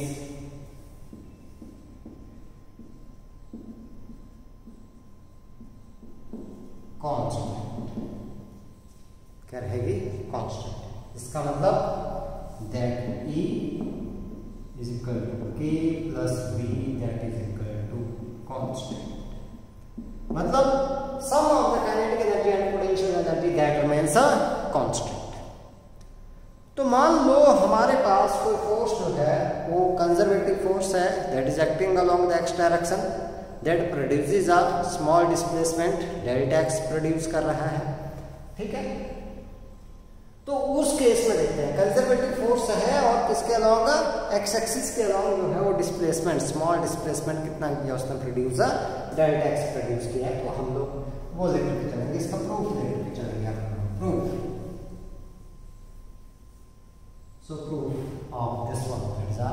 constant। क्या रहेगी? कांस्टेंट। इसका मतलब that E is equal to K plus V that is equal to constant। मतलब sum of the kinetic energy and potential energy that remains a constant। तो मान लो हमारे पास कोई फोर्स जो है वो कंजर्वेटिव फोर्स है, that is acting along the X direction, that produces a small displacement, delta X produce कर रहा है, ठीक है। तो उस केस में देखते हैं कंजर्वेटिव फोर्स है और किसके अलोंग, एक्स एक्सिस के अलोंग जो है वो डिस्प्लेसमेंट, स्मॉल डिस्प्लेसमेंट कितना किया उसने प्रोड्यूस, डेल्टा एक्स प्रोड्यूस किया है। तो हम लोग वो लेकर के चलेंगे, इसका प्रूफ लेकर के चलेंगे। Proof, so proof of this one, that is a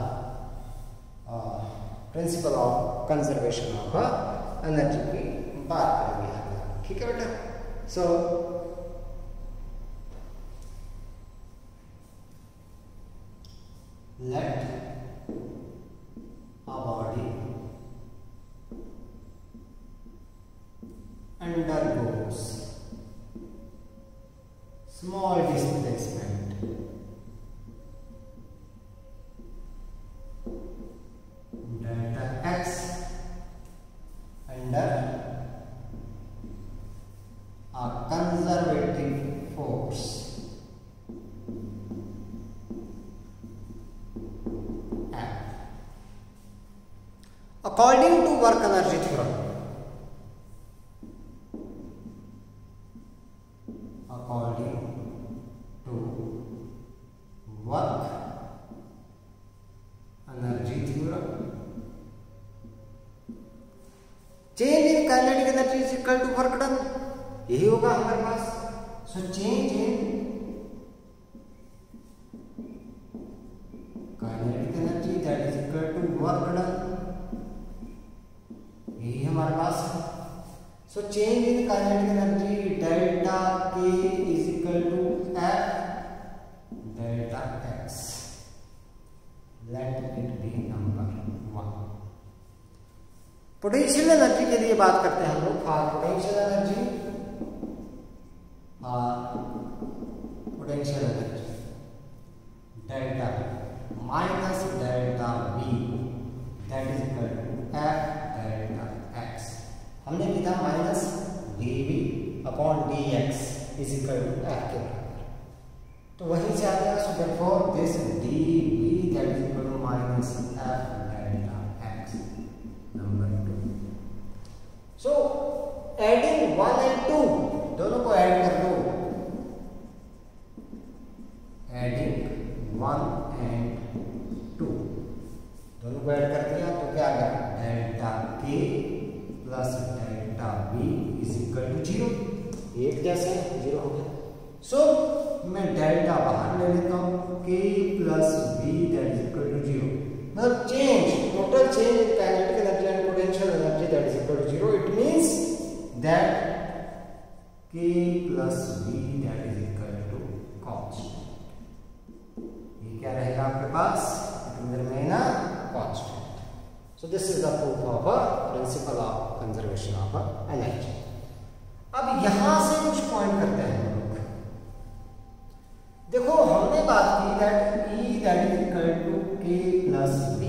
principle of conservation of energy की बात करेंगे, ठीक है बेटा। so let a body undergoes small displacement delta x under a conservative force F according to work energy theorem। according to work energy theorem, change in kinetic energy is equal to work done, यही होगा हमारे पास। So change in kinetic energy that is equal to work done, यही हमारे पास है। So change in kinetic energy delta k is equal to F delta x, let it be number 1। Potential energy के लिए बात करते हैं हम लोग। For potential energy, delta minus delta B that is equal to F delta X. हमने लिखा minus D B upon D X is equal to F के बराबर, तो वहीं से आ गया। So therefore this D B that is equal to minus F delta X number 2। So adding 1 and 2 दोनों को ऐड कर दो, एडिंग 1 and 2 दोनों को ऐड कर दिया तो क्या आ गया, delta K plus delta B is equal to 0, एक जैसे 0 हो गया। सो मैं डेल्टा बाहर ले लेता हूं, K plus B that is equal to 0, मतलब change, total change in kinetic energy and potential energy that is equal to 0। It means that k plus b that is equal to constant, ये क्या रहेगा आपके पास, it will remain a constant। so this is the proof of a principle of conservation of energy। अब यहां से कुछ पॉइंट करते हैं हम लोग। देखो हमने बात की that E that is equal to k plus b,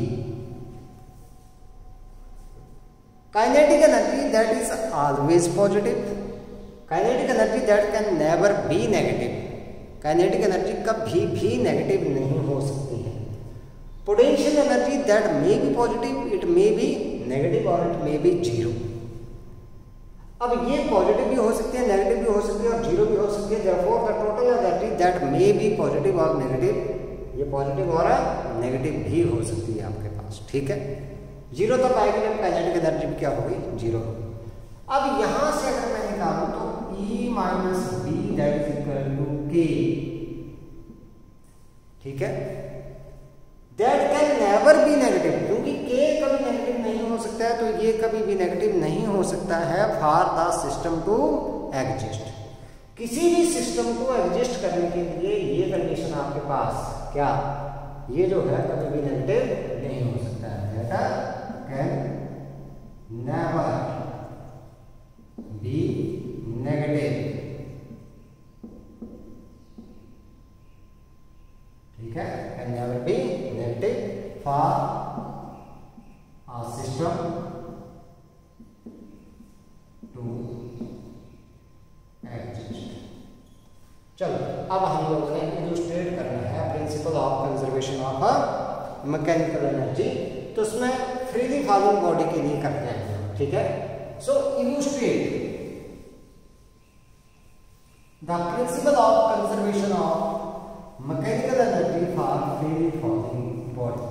kinetic energy that is always positive, kinetic energy that can never be negative, kinetic energy कभी भी नेगेटिव नहीं हो सकती है। Potential energy that may be positive, it may be negative और इट पॉइंट मे बी 0। अब ये पॉजिटिव भी हो सकती है, नेगेटिव भी हो सकती है और 0 भी हो सकती है। Therefore the total energy that may be positive और नेगेटिव, ये पॉजिटिव और नेगेटिव भी हो सकती है आपके पास, ठीक है। 0 तक आएगी जब काइनेटिक एनर्जी भी क्या होगी, 0। अब यहां से अगर मैं निकालूं तो E minus B that is equal to K, ठीक है। That can never be negative, क्योंकि के कभी नेगेटिव नहीं हो सकता है, तो ये कभी भी नेगेटिव नहीं हो सकता है for the system to exist. किसी भी सिस्टम को एग्जिस्ट करने के लिए ये कंडीशन आपके पास क्या, ये जो है कभी भी नेगेटिव नहीं हो सकता है। That can never be negative, ठीक है। Can never be negative for a system to exist। चलो अब हम लोगों ने इलस्ट्रेट करना है principle of conservation of mechanical energy, तो उसमें फ्रीली फॉलिंग बॉडी के लिए करते हैं, ठीक है। So illustrate the principle of conservation of mechanical energy for freely falling body.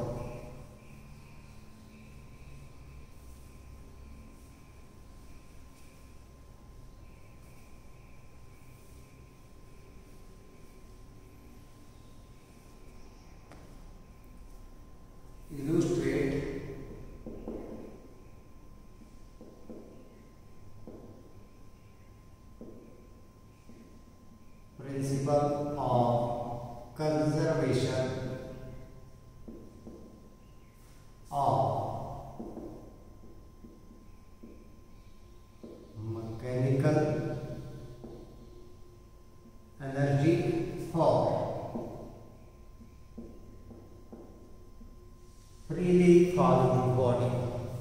Principle of conservation of mechanical energy for freely falling body।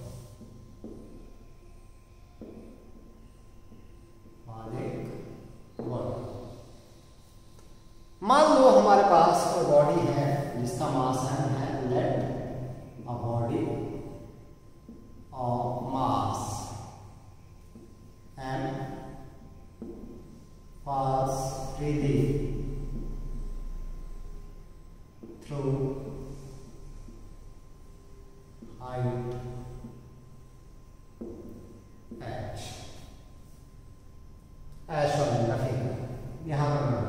मान लो हमारे पास कोई बॉडी है जिसका मास है let a body of mass and pass freely through height h। ऐसा नथिंग यहां पर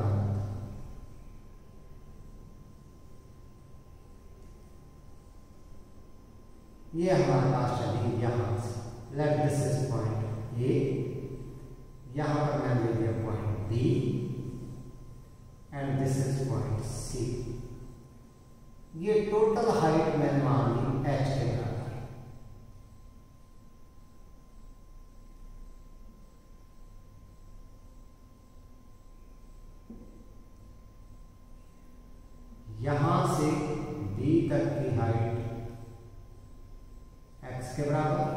ये हमारे पास चली यहां से, let this is point A, यहां पर मैं ले लिया point B and this is point C. ये टोटल हाइट मैंने मान ली h के बराबर। यहां से b तक की हाइट x के बराबर,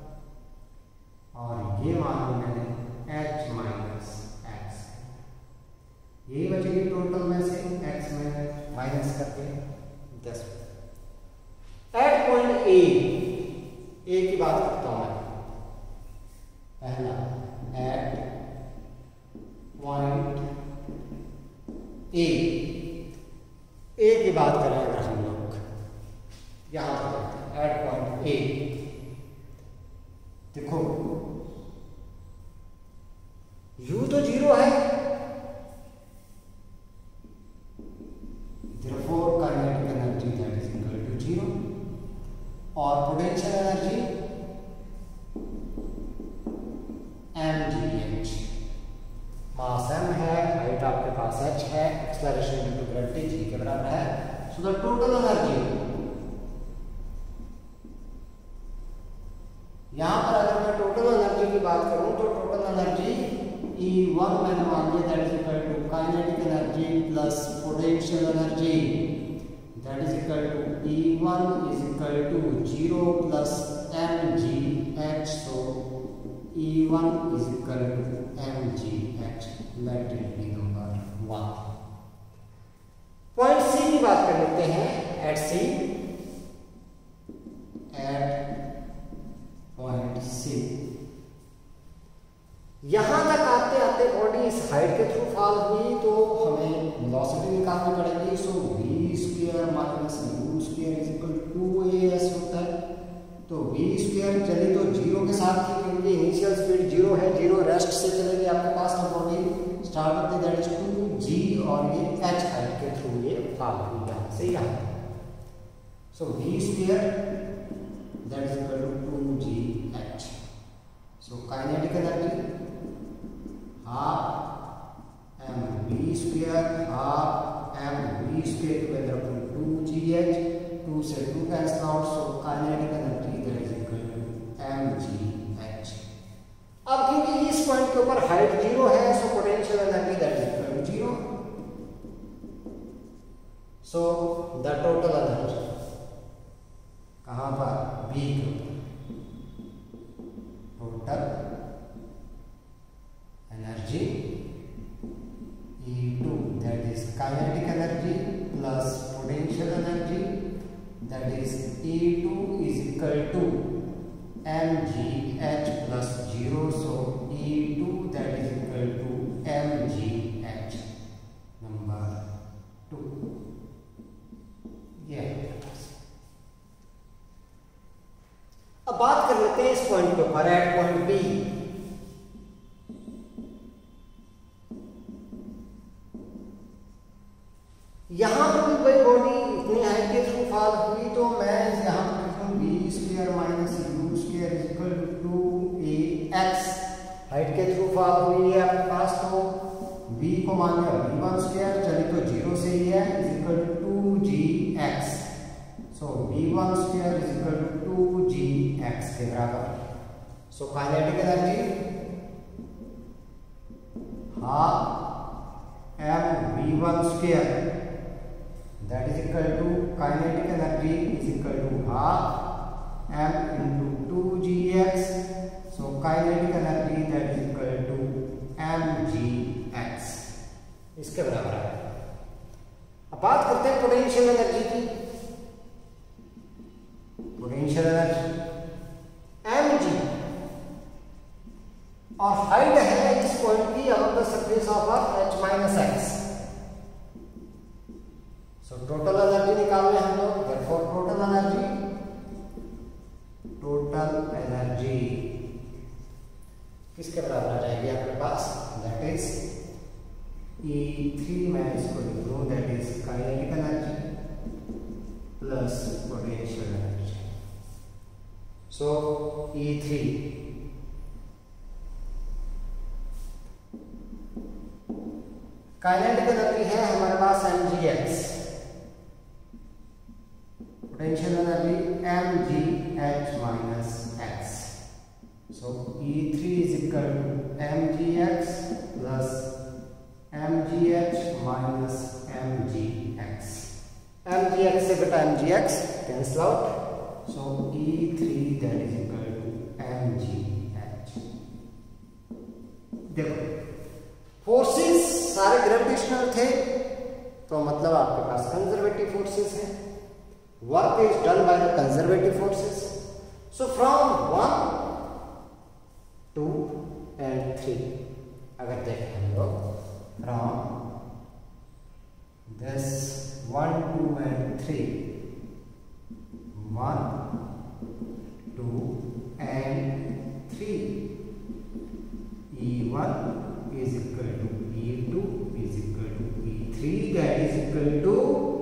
और ये मान लो मैंने h माइनस x, यही बचेगी टोटल में से x में माइनस करके 10। एट पॉइंट ए की बात करता हूं मैं, पहला एट पॉइंट ए की बात करें अगर हम लोग यहां पर एट पॉइंट ए, देखो u तो 0 है, therefore kinetic energy that is equal to 0, और potential energy mgh, mass m है, हाइट आपके पास h है, एक्सेलरेशन इनटू ग्रेविटी g के बराबर है। सो द टोटल एनर्जी, यहां पर अगर मैं टोटल एनर्जी की बात करूं तो टोटल एनर्जी E1 मैंने मान लिया that is equal to kinetic energy plus potential energy that is equal to E1 is equal to 0 plus mgh। So E1 is equal to mgh, let it be number 1। Point C की बात कर लेते हैं। At C, at point c। यहां तक आते आते बॉडी इस हाइट के थ्रू फॉल हुई तो हमें वेलोसिटी निकालनी पड़ेगी। So v square minus u square is equal to 2as होता है। तो v स्क्वायर चली तो जीरो के साथ थी क्योंकि इनिशियल स्पीड जीरो है, जीरो रेस्ट से चलेगी आपके पास। तो बॉडी स्टार्ट करते दैट इज 2g और ये h हाइट के थ्रू ये फॉल हुई यहां से यहां। So v square that is equal to 2gh। So kinetic energy half mv square half mv square together upon 2gh, 2 से 2 cancel out. So kinetic energy that is equal to mgh। अब क्योंकि इस पॉइंट के ऊपर हाइट जीरो है so potential energy that is equal to zero. So the total energy कहां पर b के ऊपर total energy E2 that is kinetic energy plus potential energy that is E2 is equal to mgh plus 0. So E2 that is equal to mgh number 2. अब बात कर लेते हैं इस पॉइंट के ऊपर एट पॉइंट बी। यहां पर भी भाई बॉडी इतनी हाइट के थ्रू फॉल हुई तो मैं यहां पर लिखूं v square minus u square is equal to 2ax। Height के थ्रू फॉल हुई है आपके पास तो v को मान लिया v1 स्क्वायर, चलिए तो जीरो से ही है, is equal to 2gx। So v1 square is equal to 2gx के बराबर। So kinetic energy half mv1 square that is equal to kinetic energy is equal to half m into 2gx. So kinetic energy that is equal to mgx इसके बराबर है। अब बात करते हैं पोटेंशियल एनर्जी की। पोटेंशियल एनर्जी mg और हाइट है इस पॉइंट की above the surface of h minus x। सो टोटल एनर्जी निकाल रहे हैं हम लोग। देयरफॉर टोटल एनर्जी किसके बराबर आ जाएगी आपके पास, दैट इज E3 मैं इसको लिख दूं that is kinetic energy plus potential energy. So E3 kinetic energy है हमारे पास mgx, potential energy mgh minus x। So E3 is equal to mgx plus mgh minus mgx। mgx से बेटा mgx cancel out. So E3 that is equal to mgh। देखो फोर्सेस सारे ग्रेविटेशनल थे तो मतलब आपके पास कंजर्वेटिव फोर्सेस हैं। Work is done by the conservative forces. So from 1 2 and 3 अगर देखें हम लोग from this 1 2 and 3 1 2 and 3 E1 is equal to E2 is equal to E3 that is equal to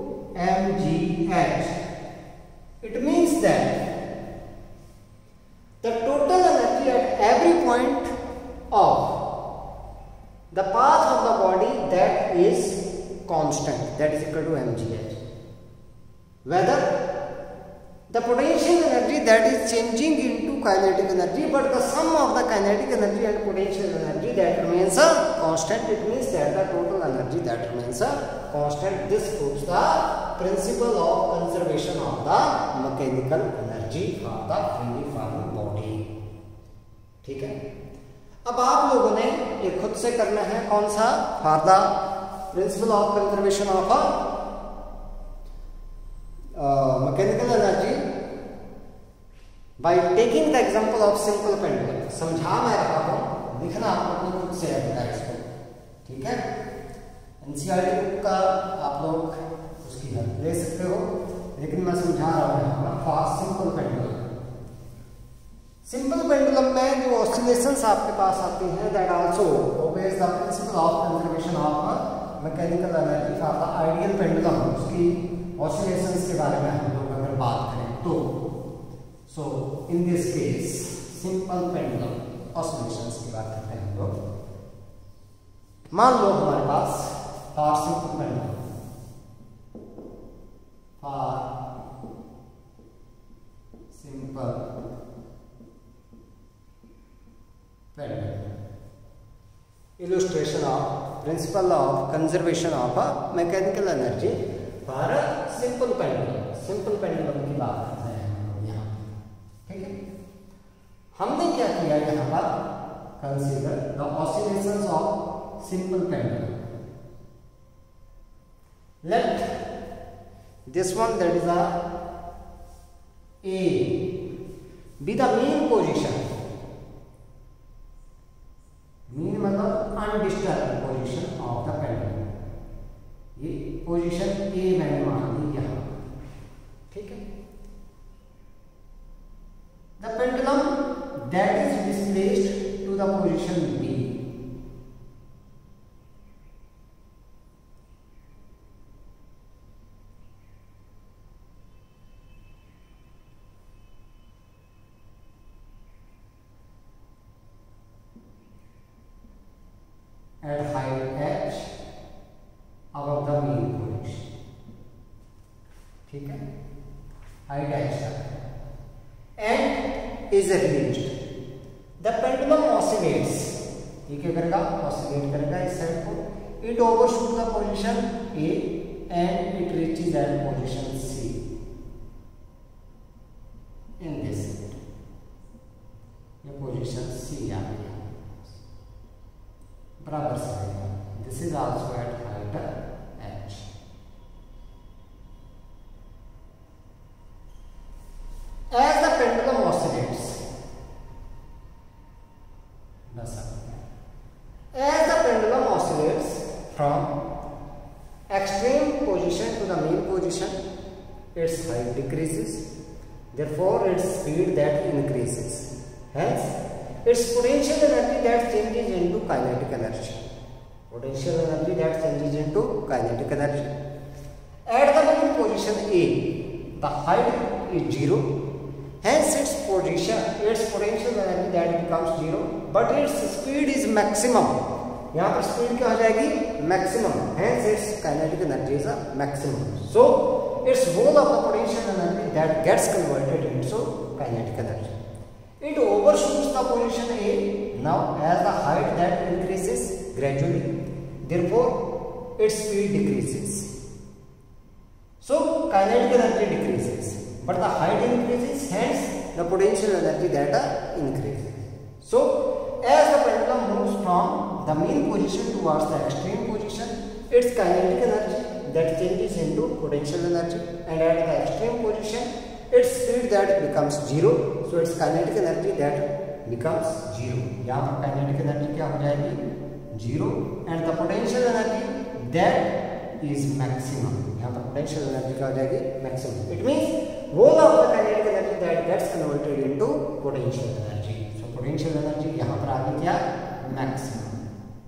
mgh. It means that the total energy at every point of the path of the body that is constant that is equal to mgh. Whether the potential energy that is changing into kinetic energy, but the sum of the kinetic energy and potential energy that remains a constant. It means that the total energy that remains a constant. This proves the principle of conservation of the mechanical energy for the freely forming body. ठीक है। अब आप लोगों ने ये खुद से करना है कौन सा, for the principle of conservation of mechanical energy by taking the example of simple pendulum, समझा मैं रहा हूं, लिखना आप लोगों ने खुद से है इसको, ठीक है। एनसीईआरटी बुक का आप लोग उसकी हेल्प ले सकते हो, लेकिन मैं समझा रहा हूं यहाँ पर fast simple pendulum. Simple pendulum में जो ऑसिलेशंस आपके पास आती हैं that also obeys the principle of conservation of mechanical energy for the ideal pendulum. उसकी ऑसिलेशंस के बारे में हम लोग अगर बात करें तो so in this case simple pendulum oscillations की बात करते हैं हम लोग। मान लो हमारे पास for simple pendulum, for simple illustration of principle of conservation of mechanical energy for a simple pendulum। Simple pendulum की बात करते हैं हम लोग यहाँ, ठीक है। हमने क्या किया यहाँ पर, consider the oscillations of simple pendulum. Let this one that is A be the mean position, mean मतलब undisturbed position of the pendulum. ये पोजीशन ए मैंने मान ली यहां, ठीक है। The pendulum that is displaced to the position B, at height h above the mean position, ठीक है, height h and is released। the pendulum oscillates, ये क्या करेगा, ऑसिलेट करेगा इस साइड को, it overshoots the position A and it reaches at position C in this side, ये पोजीशन C आ गई बराबर से रहेगा। This is also at height h। As the pendulum oscillates, as the pendulum oscillates from extreme position to the mean position, its height decreases, therefore its speed that increases, hence its potential energy that changes into kinetic energy, potential energy that changes into kinetic energy at the mean position A, the height is 0, hence its potential energy that becomes 0, but its speed is maximum। यहाँ पर स्पीड क्या हो जाएगी, maximum, hence its kinetic energy is a maximum, so its whole of the potential energy that gets converted into kinetic energy। It overshoots the position A now as the height that increases gradually, therefore its speed decreases, so kinetic energy decreases but the height increases, hence the potential energy that increases। So as the pendulum moves from the mean position towards the extreme position, its kinetic energy that changes into potential energy, and at the extreme position its speed that becomes 0, so its kinetic energy that becomes 0। यहाँ पर kinetic energy क्या हो जाएगी, 0, and the potential energy that is maximum। यहाँ पर potential energy क्या हो जाएगी, maximum। It means whole of the kinetic energy that gets converted into potential energy। So potential energy यहाँ पर आ गई क्या, maximum,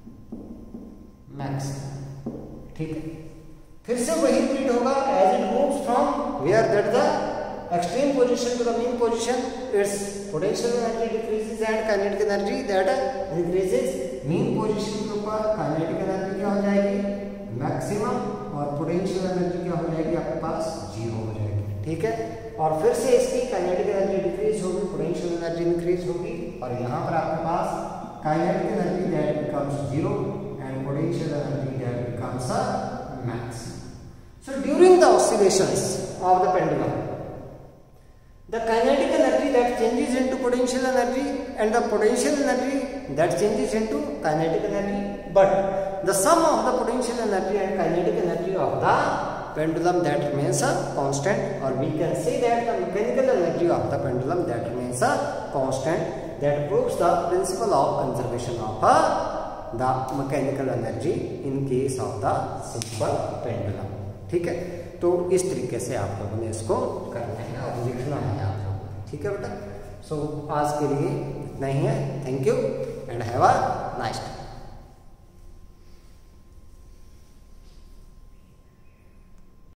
ठीक है। फिर से वही रिपीट होगा, as it moves from where that the extreme position to the mean position, its potential energy decreases and kinetic energy that increases। mean position के ऊपर kinetic energy क्या हो जाएगी, मैक्सिमम, और potential energy क्या हो जाएगी आपके पास, 0 हो जाएगी, ठीक है। और फिर से इसकी kinetic energy डिक्रीज होगी, potential energy इंक्रीज होगी, और यहाँ पर आपके पास kinetic energy that becomes 0 and potential energy that becomes a maximum। So during the oscillations of the pendulum, the kinetic energy that changes into potential energy and the potential energy that changes into kinetic energy, but the sum of the potential energy and kinetic energy of the pendulum that remains constant, or we can say that the mechanical energy of the pendulum that remains constant. That proves the principle of conservation of the mechanical energy in case of the simple pendulum. ठीक है, तो इस तरीके से आप लोगों ने इसको करना है और लिखना है आप लोगों को। ठीक है बेटा, सो आज के लिए इतना ही है। Thank you and have a nice day.